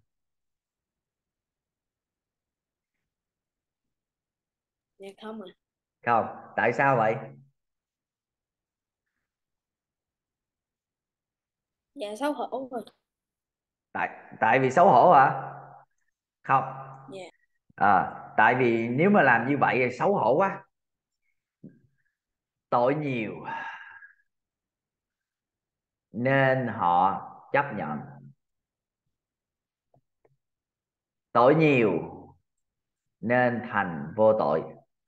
[SPEAKER 2] dạ không à.
[SPEAKER 1] Không. Tại sao vậy?
[SPEAKER 2] Dạ xấu hổ rồi.
[SPEAKER 1] tại tại vì xấu hổ hả? Không.
[SPEAKER 2] Dạ.
[SPEAKER 1] Tại vì nếu mà làm như vậy thì xấu hổ quá. Tội nhiều nên họ chấp nhận, tội nhiều nên thành vô tội.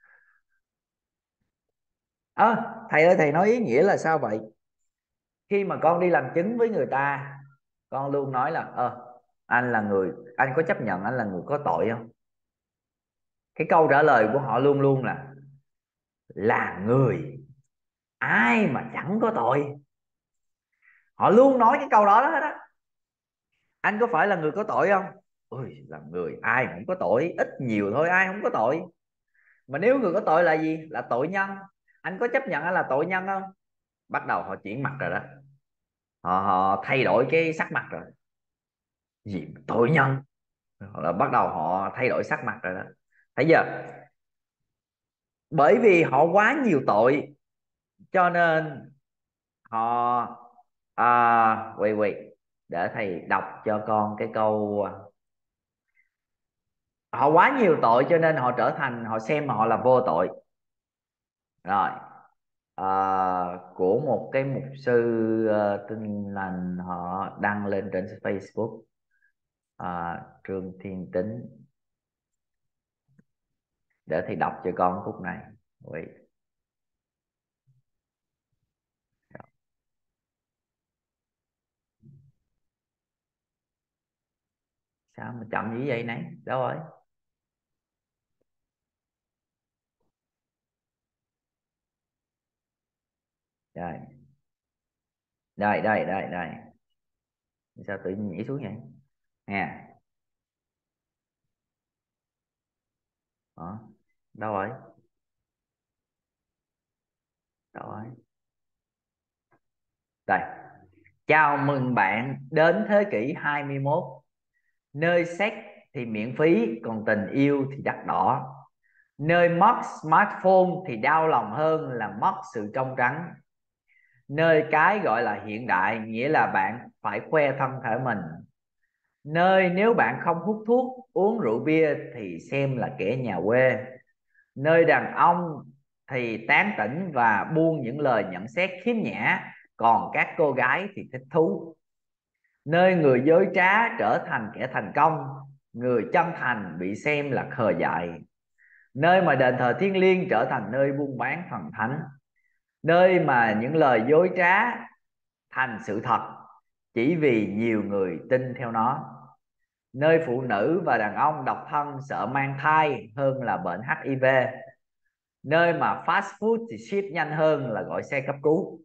[SPEAKER 1] Thầy ơi, thầy nói ý nghĩa là sao vậy? Khi mà con đi làm chứng với người ta, con luôn nói là anh có chấp nhận anh là người có tội không? Cái câu trả lời của họ luôn luôn là người, ai mà chẳng có tội. Họ luôn nói cái câu đó hết á. Anh có phải là người có tội không? Ôi, là người, ai cũng có tội, ít nhiều thôi, ai không có tội. Mà nếu người có tội là gì? Là tội nhân. Anh có chấp nhận anh là tội nhân không? Bắt đầu họ chuyển mặt rồi đó. Họ thay đổi cái sắc mặt rồi. Gì mà tội nhân? Là bắt đầu họ thay đổi sắc mặt rồi đó. Thấy giờ, bởi vì họ quá nhiều tội cho nên họ quay để thầy đọc cho con cái câu. Họ quá nhiều tội cho nên họ xem họ là vô tội. Rồi, của một cái mục sư tin lành, họ đăng lên trên Facebook, Trương Thiên Tính, để thầy đọc cho con khúc này. Wait. Sao mà chậm như vậy nấy, đâu rồi? Rồi, đây. Sao tự nhiên nhảy xuống vậy nè? Đó. Đâu rồi? Đâu rồi? Đây. Chào mừng bạn đến thế kỷ 21, nơi sex thì miễn phí, còn tình yêu thì đắt đỏ, nơi mất smartphone thì đau lòng hơn là mất sự trong trắng, nơi cái gọi là hiện đại nghĩa là bạn phải khoe thân thể mình, nơi nếu bạn không hút thuốc uống rượu bia thì xem là kẻ nhà quê, nơi đàn ông thì tán tỉnh và buông những lời nhận xét khiếm nhã, còn các cô gái thì thích thú, nơi người dối trá trở thành kẻ thành công, người chân thành bị xem là khờ dại, nơi mà đền thờ thiêng liêng trở thành nơi buôn bán thần thánh, nơi mà những lời dối trá thành sự thật chỉ vì nhiều người tin theo nó, nơi phụ nữ và đàn ông độc thân sợ mang thai hơn là bệnh HIV, nơi mà fast food thì ship nhanh hơn là gọi xe cấp cứu,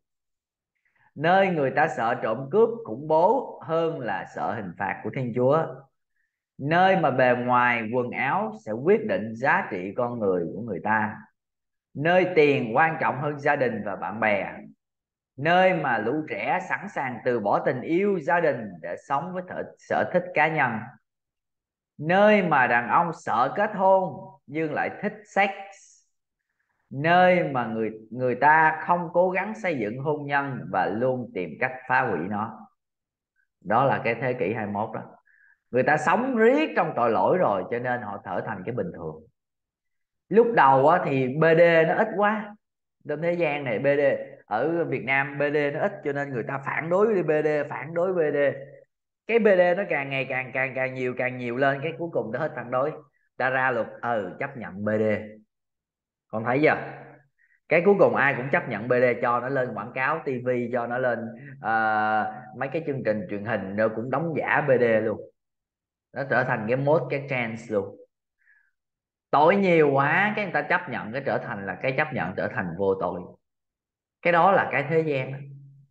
[SPEAKER 1] nơi người ta sợ trộm cướp khủng bố hơn là sợ hình phạt của Thiên Chúa, nơi mà bề ngoài quần áo sẽ quyết định giá trị con người của người ta, nơi tiền quan trọng hơn gia đình và bạn bè, nơi mà lũ trẻ sẵn sàng từ bỏ tình yêu gia đình để sống với sở thích cá nhân, nơi mà đàn ông sợ kết hôn nhưng lại thích sex, nơi mà người người ta không cố gắng xây dựng hôn nhân và luôn tìm cách phá hủy nó. Đó là cái thế kỷ 21 đó. Người ta sống riết trong tội lỗi rồi cho nên họ trở thành cái bình thường. Lúc đầu á, thì BD nó ít quá. Trong thế gian này BD, ở Việt Nam BD nó ít cho nên người ta phản đối với BD, phản đối BD. Cái BD nó càng ngày càng nhiều lên, cái cuối cùng nó hết phản đối, ta ra luật chấp nhận BD. Con thấy chưa? Cái cuối cùng ai cũng chấp nhận BD, cho nó lên quảng cáo TV, cho nó lên mấy cái chương trình truyền hình rồi cũng đóng giả BD luôn. Nó trở thành cái mốt, cái trend luôn. Tội nhiều quá cái người ta chấp nhận, cái trở thành là cái chấp nhận trở thành vô tội. Cái đó là cái thế gian đó.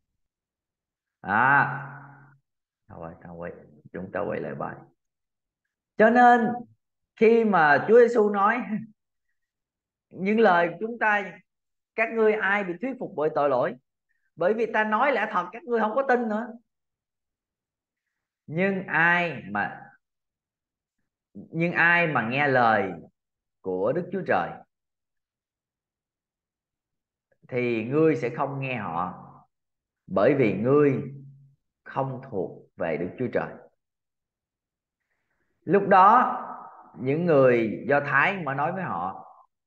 [SPEAKER 1] Thôi chúng ta quay lại bài. Cho nên khi mà Chúa Giêsu nói những lời chúng ta, các ngươi ai bị thuyết phục bởi tội lỗi, bởi vì ta nói lẽ thật các ngươi không có tin nữa. Nhưng ai mà nghe lời của Đức Chúa Trời thì ngươi sẽ không nghe họ, bởi vì ngươi không thuộc về Đức Chúa Trời. Lúc đó những người Do Thái mà nói với họ: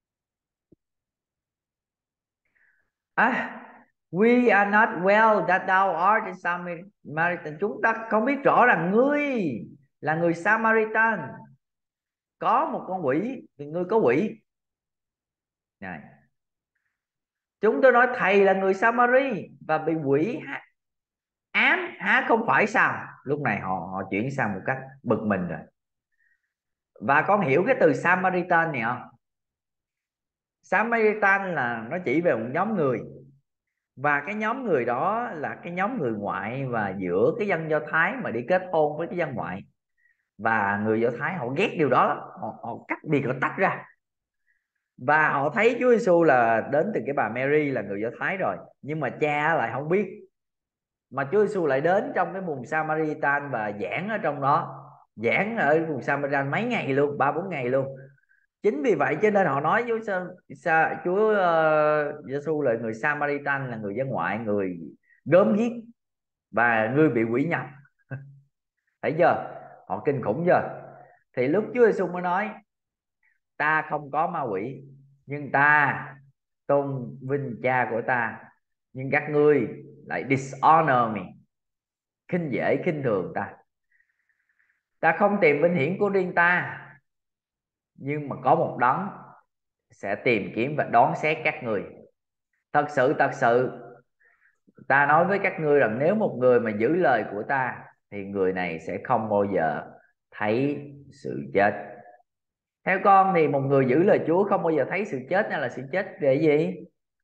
[SPEAKER 1] We are not well that thou art a Samaritan. Chúng ta không biết rõ rằng ngươi là người Samaritan, có một con quỷ thì ngươi có quỷ. Này, chúng tôi nói thầy là người Samari và bị quỷ ám há không phải sao? Lúc này họ chuyển sang một cách bực mình rồi. Và con hiểu cái từ Samaritan này không? Samaritan là nó chỉ về một nhóm người, và cái nhóm người đó là cái nhóm người ngoại, và giữa cái dân Do Thái mà đi kết hôn với cái dân ngoại, và người Do Thái họ ghét điều đó lắm. Họ cắt biệt, họ tách ra, và họ thấy Chúa Giêsu là đến từ cái bà Mary là người Do Thái rồi, nhưng mà cha lại không biết. Mà Chúa Giêsu lại đến trong cái vùng Samaritan và giảng ở trong đó, giảng ở vùng Samaritan mấy ngày luôn, 3-4 ngày luôn. Chính vì vậy cho nên họ nói Chúa Giêsu là người Samaritan, là người dân ngoại, người gớm ghiếc, và ngươi bị quỷ nhập. Thấy chưa? Họ kinh khủng chưa? Thì lúc Chúa Giêsu mới nói: ta không có ma quỷ, nhưng ta tôn vinh cha của ta, nhưng các ngươi lại dishonor me, khinh dễ khinh thường ta. Ta không tìm vinh hiển của riêng ta, nhưng mà có một đấng sẽ tìm kiếm và đón xét các người. Thật sự ta nói với các ngươi rằng nếu một người mà giữ lời của ta thì người này sẽ không bao giờ thấy sự chết. Theo con thì một người giữ lời Chúa không bao giờ thấy sự chết, hay là sự chết về gì?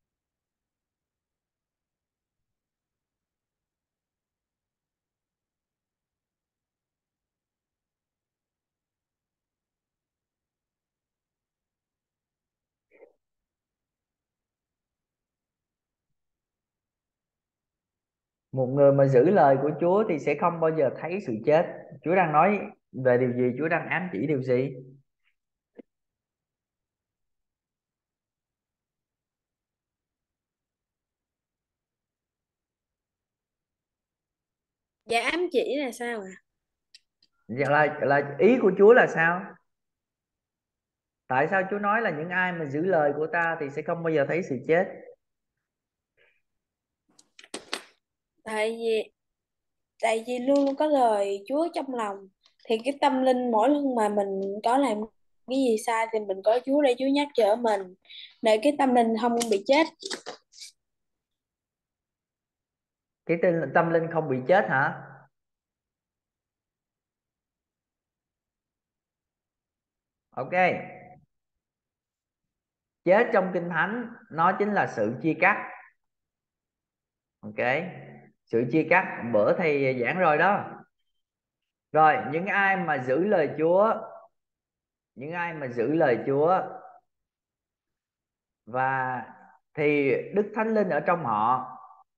[SPEAKER 1] Một người mà giữ lời của Chúa thì sẽ không bao giờ thấy sự chết. Chúa đang nói về điều gì? Chúa đang ám chỉ điều gì?
[SPEAKER 2] Dạ ám chỉ là sao ạ?
[SPEAKER 1] Dạ là ý của Chúa là sao? Tại sao Chúa nói là những ai mà giữ lời của ta thì sẽ không bao giờ thấy sự chết?
[SPEAKER 2] Tại vì luôn luôn có lời Chúa trong lòng, thì cái tâm linh mỗi lần mà mình có làm cái gì sai thì mình có Chúa để Chúa nhắc nhở mình, để cái tâm linh không bị chết.
[SPEAKER 1] Cái tâm linh không bị chết hả? Ok. Chết trong Kinh Thánh nó chính là sự chia cắt. Ok. Sự chia cắt bữa thầy giảng rồi đó. Rồi những ai mà giữ lời Chúa, những ai mà giữ lời Chúa và thì Đức Thánh Linh ở trong họ,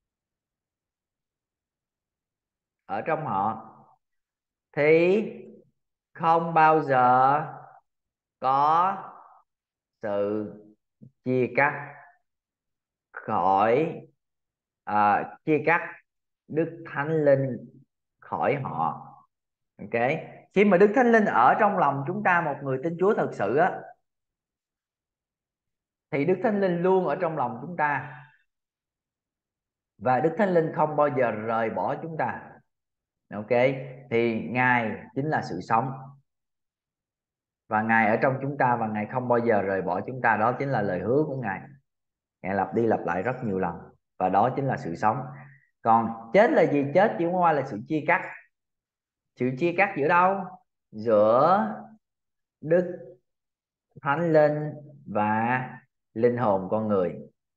[SPEAKER 1] ở trong họ thì không bao giờ có sự chia cắt khỏi chia cắt Đức Thánh Linh khỏi họ. Ok, khi mà Đức Thánh Linh ở trong lòng chúng ta, một người tin Chúa thật sự á, thì Đức Thánh Linh luôn ở trong lòng chúng ta và Đức Thánh Linh không bao giờ rời bỏ chúng ta. Ok, thì Ngài chính là sự sống và Ngài ở trong chúng ta và Ngài không bao giờ rời bỏ chúng ta. Đó chính là lời hứa của Ngài. Ngài lặp đi lặp lại rất nhiều lần và đó chính là sự sống. Còn chết là gì? Chết chỉ qua là sự chia cắt. Sự chia cắt giữa đâu? Giữa Đức Thánh Linh và linh hồn con người.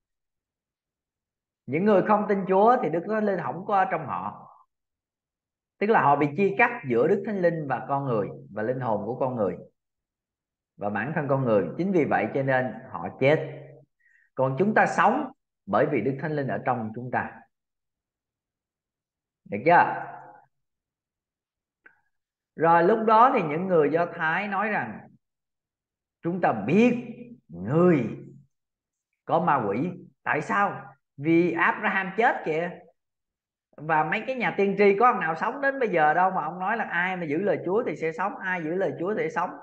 [SPEAKER 1] Những người không tin Chúa thì Đức Thánh Linh không có ở trong họ, tức là họ bị chia cắt giữa Đức Thánh Linh và con người và linh hồn của con người và bản thân con người. Chính vì vậy cho nên họ chết. Còn chúng ta sống bởi vì Đức Thánh Linh ở trong chúng ta. Được chưa? Rồi lúc đó thì những người Do Thái nói rằng chúng ta biết người có ma quỷ. Tại sao? Vì Abraham chết kìa, và mấy cái nhà tiên tri có ông nào sống đến bây giờ đâu mà ông nói là ai mà giữ lời Chúa thì sẽ sống, ai giữ lời Chúa thì sẽ sống.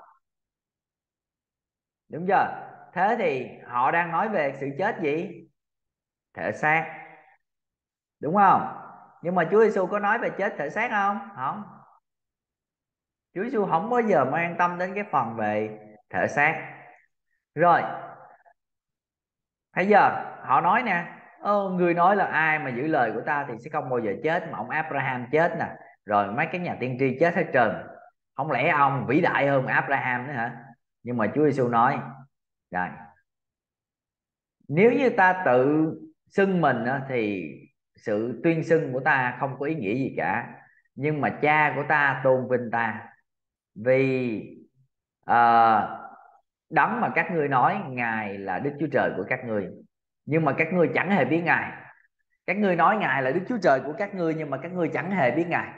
[SPEAKER 1] Đúng chưa? Thế thì họ đang nói về sự chết gì? Thể xác. Đúng không? Nhưng mà Chúa Giêsu có nói về chết thể xác không? Không. Chúa Giêsu không bao giờ quan tâm đến cái phần về thể xác. Rồi bây giờ họ nói nè, người nói là ai mà giữ lời của ta thì sẽ không bao giờ chết, mà ông Abraham chết nè, rồi mấy cái nhà tiên tri chết hết trơn, không lẽ ông vĩ đại hơn Abraham nữa hả? Nhưng mà Chúa Giêsu nói rồi, nếu như ta tự xưng mình thì sự tuyên xưng của ta không có ý nghĩa gì cả, nhưng mà cha của ta tôn vinh ta, vì đấng mà các ngươi nói Ngài là Đức Chúa Trời của các ngươi, nhưng mà các ngươi chẳng hề biết Ngài. Các ngươi nói Ngài là Đức Chúa Trời của các ngươi, nhưng mà các ngươi chẳng hề biết Ngài.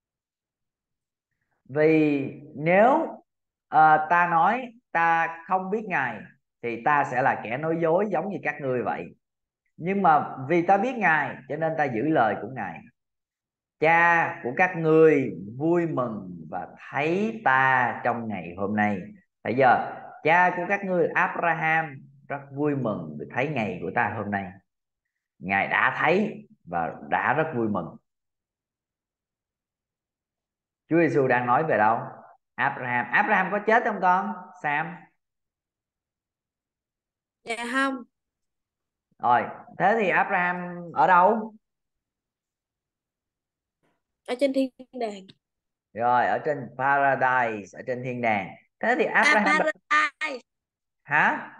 [SPEAKER 1] Vì nếu ta nói ta không biết Ngài thì ta sẽ là kẻ nói dối giống như các ngươi vậy. Nhưng mà vì ta biết Ngài cho nên ta giữ lời của Ngài. Cha của các ngươi vui mừng và thấy ta trong ngày hôm nay. Bây giờ cha của các ngươi Abraham rất vui mừng vì thấy ngày của ta hôm nay. Ngài đã thấy và đã rất vui mừng. Chúa Giêsu đang nói về đâu? Abraham. Abraham có chết không con Sam?
[SPEAKER 2] Dạ không.
[SPEAKER 1] Rồi thế thì Abraham ở đâu?
[SPEAKER 2] Ở trên thiên đàng.
[SPEAKER 1] Rồi ở trên paradise, ở trên thiên đàng. Thế thì Abraham
[SPEAKER 2] Paradise.
[SPEAKER 1] hả?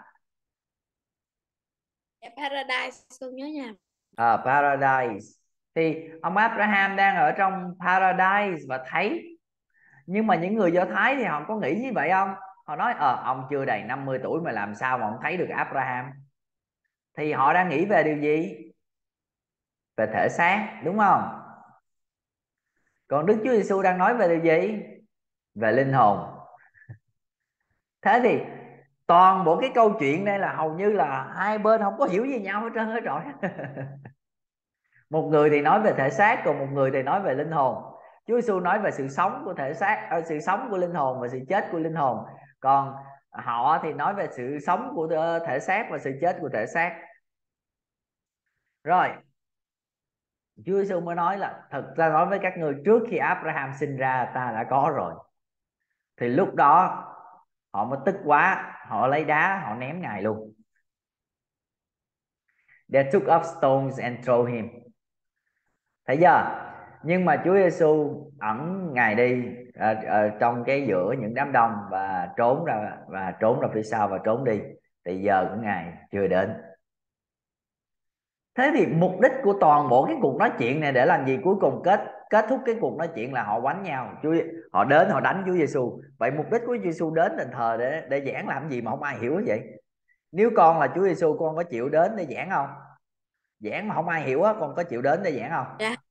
[SPEAKER 2] Dạ, Paradise, con nhớ nha.
[SPEAKER 1] Paradise. Thì ông Abraham đang ở trong paradise và thấy. Nhưng mà những người Do Thái thì họ có nghĩ như vậy không? Họ nói ông chưa đầy 50 tuổi mà làm sao mà ông thấy được Abraham? Thì họ đang nghĩ về điều gì? Về thể xác, đúng không? Còn Đức Chúa Giêsu đang nói về điều gì? Về linh hồn. Thế thì toàn bộ cái câu chuyện đây là hầu như là hai bên không có hiểu gì nhau hết trơn hết rồi. Một người thì nói về thể xác, còn một người thì nói về linh hồn. Chúa Giêsu nói về sự sống của thể xác, sự sống của linh hồn và sự chết của linh hồn. Còn họ thì nói về sự sống của thể xác và sự chết của thể xác. Rồi Chúa Giêsu mới nói là thật ra nói với các người, trước khi Abraham sinh ra ta đã có rồi. Thì lúc đó họ mới tức quá, họ lấy đá họ ném Ngài luôn. They took up stones and throw him. Thấy chưa? Nhưng mà Chúa Giêsu ẩn Ngài đi trong cái giữa những đám đông và trốn ra phía sau và trốn đi. Thì giờ của Ngài chưa đến. Thế thì mục đích của toàn bộ cái cuộc nói chuyện này để làm gì? Cuối cùng kết thúc cái cuộc nói chuyện là họ quánh nhau. Họ đến họ đánh Chúa Giêsu. Vậy mục đích của Chúa Giêsu đến đền thờ để giảng làm gì mà không ai hiểu vậy? Nếu con là Chúa Giêsu, con có chịu đến để giảng không? Giảng mà không ai hiểu á, con có chịu đến để giảng không?
[SPEAKER 2] Dạ.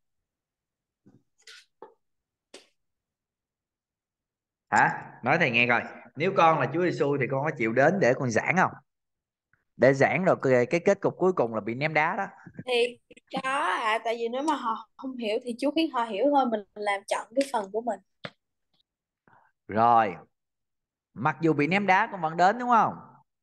[SPEAKER 1] Hả? Nói thầy nghe coi. Nếu con là Chúa Giêsu thì con có chịu đến để con giảng không? Để giảng rồi cái kết cục cuối cùng là bị ném đá đó.
[SPEAKER 2] Thì có tại vì nếu mà họ không hiểu thì Chúa khiến họ hiểu thôi, mình làm trọn cái phần của mình.
[SPEAKER 1] Rồi, mặc dù bị ném đá con vẫn đến đúng không?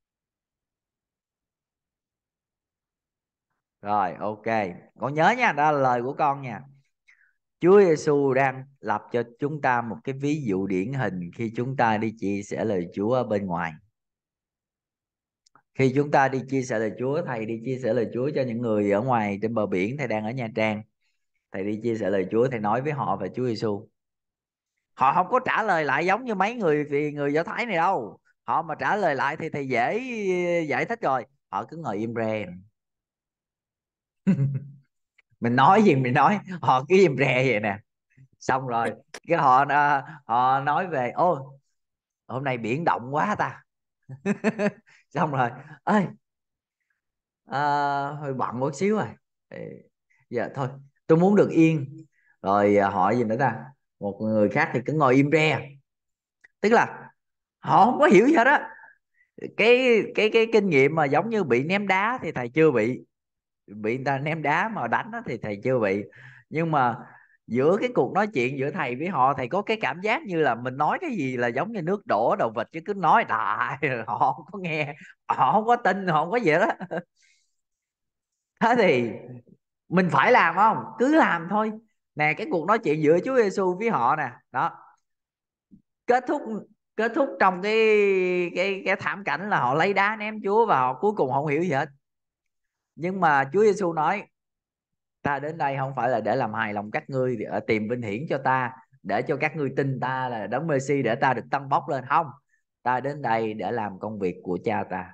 [SPEAKER 1] Rồi, ok. Con nhớ nha, đó là lời của con nha. Chúa Giêsu đang lập cho chúng ta một cái ví dụ điển hình khi chúng ta đi chia sẻ lời Chúa ở bên ngoài. Khi chúng ta đi chia sẻ lời Chúa, thầy đi chia sẻ lời Chúa cho những người ở ngoài trên bờ biển, thầy đang ở Nha Trang. Thầy đi chia sẻ lời Chúa, thầy nói với họ về Chúa Giêsu. Họ không có trả lời lại giống như mấy người Do Thái này đâu. Họ mà trả lời lại thì thầy dễ giải thích rồi. Họ cứ ngồi im re. Mình nói gì mình nói, họ cứ im re vậy nè. Xong rồi cái họ nói về ô hôm nay biển động quá ta. Xong rồi ơi hơi bận một xíu rồi. Ê, giờ thôi tôi muốn được yên. Rồi họ gì nữa ta, một người khác thì cứ ngồi im re. Tức là họ không có hiểu gì hết á. Cái kinh nghiệm mà giống như bị ném đá thì thầy chưa bị người ta ném đá mà đánh đó, thì thầy chưa bị. Nhưng mà giữa cái cuộc nói chuyện giữa thầy với họ, thầy có cái cảm giác như là mình nói cái gì là giống như nước đổ đầu vịt, chứ cứ nói đại họ không có nghe, họ không có tin, họ không có gì đó. Thế thì mình phải làm không, cứ làm thôi. Nè, cái cuộc nói chuyện giữa Chúa Giêsu với họ nè đó, kết thúc kết thúc trong cái thảm cảnh là họ lấy đá ném Chúa và họ cuối cùng không hiểu gì hết. Nhưng mà Chúa Giêsu nói ta đến đây không phải là để làm hài lòng các ngươi, tìm vinh hiển cho ta, để cho các ngươi tin ta là đấng Messi, để ta được tăng bốc lên. Không, ta đến đây để làm công việc của cha ta,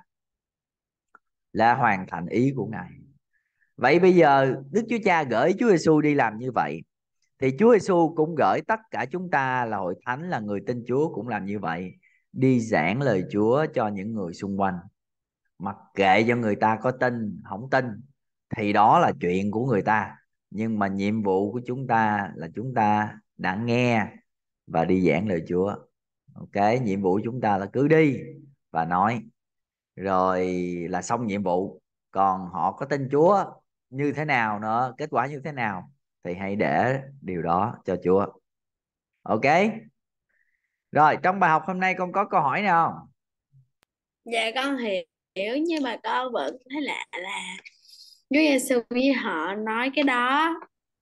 [SPEAKER 1] là hoàn thành ý của ngài. Vậy bây giờ Đức Chúa Cha gửi Chúa Giêsu đi làm như vậy, thì Chúa Giêsu cũng gửi tất cả chúng ta là hội thánh, là người tin Chúa cũng làm như vậy, đi giảng lời Chúa cho những người xung quanh. Mặc kệ cho người ta có tin không tin thì đó là chuyện của người ta, nhưng mà nhiệm vụ của chúng ta là chúng ta đã nghe và đi giảng lời Chúa. Ok, nhiệm vụ chúng ta là cứ đi và nói, rồi là xong nhiệm vụ. Còn họ có tin Chúa như thế nào nữa, kết quả như thế nào, thì hãy để điều đó cho Chúa. Ok. Rồi, trong bài học hôm nay con có câu hỏi nào không?
[SPEAKER 2] Dạ con hiểu nhưng mà con vẫn thấy lạ là Chúa Giêsu với họ nói cái đó,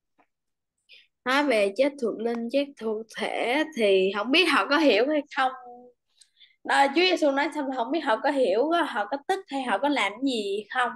[SPEAKER 2] nói về chết thuộc linh chết thuộc thể, thì không biết họ có hiểu hay không. Đó, Chúa Giêsu nói xong không biết họ có hiểu, họ có tức hay họ có làm gì không.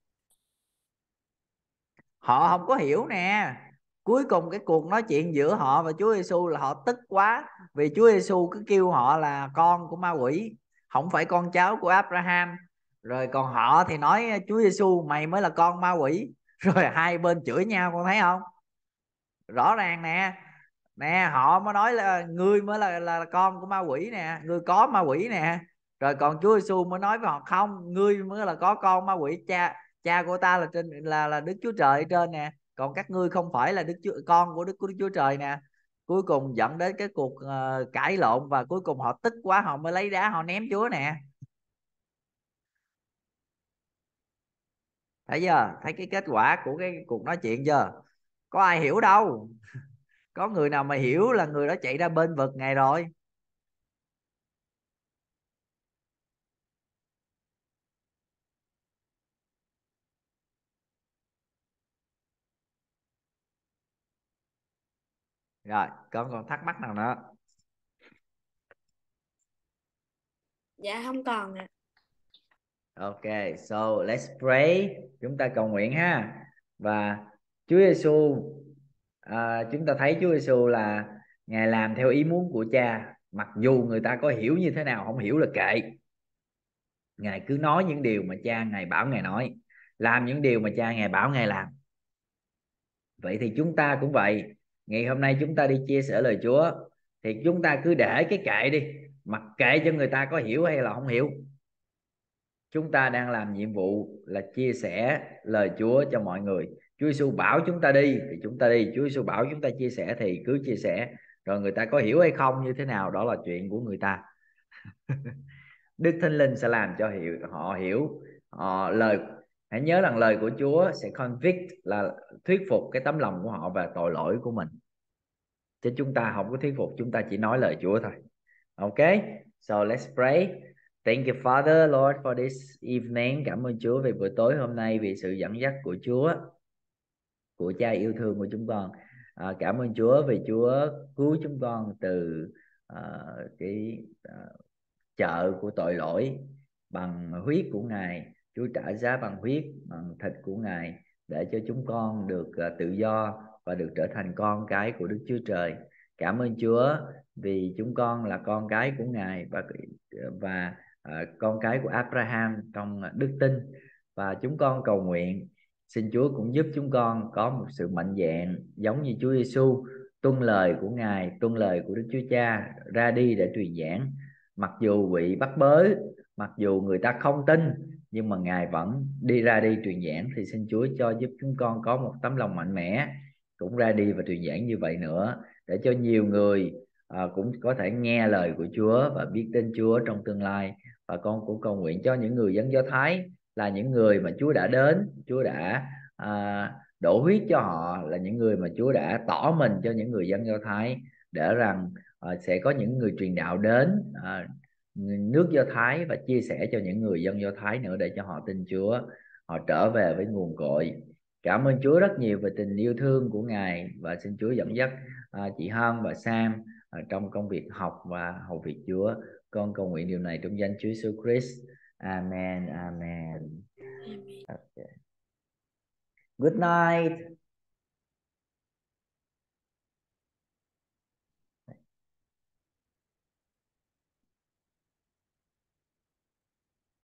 [SPEAKER 1] Họ không có hiểu nè. Cuối cùng cái cuộc nói chuyện giữa họ và Chúa Giêsu là họ tức quá, vì Chúa Giêsu cứ kêu họ là con của ma quỷ, không phải con cháu của Abraham. Rồi còn họ thì nói Chúa Giêsu mày mới là con ma quỷ. Rồi hai bên chửi nhau, con thấy không? Rõ ràng nè. Nè, họ mới nói là ngươi mới là con của ma quỷ nè, ngươi có ma quỷ nè. Rồi còn Chúa Giêsu mới nói với họ không, ngươi mới là có con ma quỷ, cha cha của ta là trên là Đức Chúa Trời ở trên nè, còn các ngươi không phải là con của Đức Chúa Trời nè. Cuối cùng dẫn đến cái cuộc cãi lộn, và cuối cùng họ tức quá họ mới lấy đá họ ném Chúa nè. Thấy chưa? Thấy cái kết quả của cái cuộc nói chuyện chưa? Có ai hiểu đâu. Có người nào mà hiểu là người đó chạy ra bên vực Ngài rồi. Rồi, con còn thắc mắc nào nữa?
[SPEAKER 2] Dạ không còn ạ.
[SPEAKER 1] Ok, so let's pray. Chúng ta cầu nguyện ha. Và Chúa Giêsu, chúng ta thấy Chúa Giêsu là Ngài làm theo ý muốn của Cha. Mặc dù người ta có hiểu như thế nào, không hiểu là kệ. Ngài cứ nói những điều mà Cha Ngài bảo Ngài nói, làm những điều mà Cha Ngài bảo Ngài làm. Vậy thì chúng ta cũng vậy. Ngày hôm nay chúng ta đi chia sẻ lời Chúa, thì chúng ta cứ để cái kệ đi, mặc kệ cho người ta có hiểu hay là không hiểu. Chúng ta đang làm nhiệm vụ là chia sẻ lời Chúa cho mọi người. Chúa Giêsu bảo chúng ta đi thì chúng ta đi, Chúa Giêsu bảo chúng ta chia sẻ thì cứ chia sẻ, rồi người ta có hiểu hay không như thế nào đó là chuyện của người ta. Đức Thánh Linh sẽ làm cho họ hiểu lời. Hãy nhớ rằng lời của Chúa sẽ convict, là thuyết phục cái tấm lòng của họ về tội lỗi của mình, chứ chúng ta không có thuyết phục, chúng ta chỉ nói lời Chúa thôi. Okay, so let's pray. Thank you Father Lord for this evening. Cảm ơn Chúa vì buổi tối hôm nay, vì sự dẫn dắt của Chúa, của Cha yêu thương của chúng con. Cảm ơn Chúa vì Chúa cứu chúng con từ cái chợ của tội lỗi bằng huyết của Ngài. Chúa trả giá bằng huyết, bằng thịt của Ngài, để cho chúng con được tự do và được trở thành con cái của Đức Chúa Trời. Cảm ơn Chúa vì chúng con là con cái của Ngài và con cái của Abraham trong đức tin. Và chúng con cầu nguyện xin Chúa cũng giúp chúng con có một sự mạnh dạn giống như Chúa Giêsu, tuân lời của Ngài, tuân lời của Đức Chúa Cha, ra đi để truyền giảng. Mặc dù bị bắt bớ, mặc dù người ta không tin, nhưng mà Ngài vẫn đi ra đi truyền giảng. Thì xin Chúa cho giúp chúng con có một tấm lòng mạnh mẽ, cũng ra đi và truyền giảng như vậy nữa, để cho nhiều người cũng có thể nghe lời của Chúa và biết tin Chúa trong tương lai. Và con cũng cầu nguyện cho những người dân Do Thái, là những người mà Chúa đã đến, Chúa đã đổ huyết cho họ, là những người mà Chúa đã tỏ mình cho những người dân Do Thái, để rằng sẽ có những người truyền đạo đến nước Do Thái và chia sẻ cho những người dân Do Thái nữa, để cho họ tin Chúa, họ trở về với nguồn cội. Cảm ơn Chúa rất nhiều về tình yêu thương của Ngài, và xin Chúa dẫn dắt chị Hân và Sam trong công việc học và hầu việc Chúa. Con cầu nguyện điều này trong danh Chúa Jesus Christ. Amen. Amen. Okay. Good night.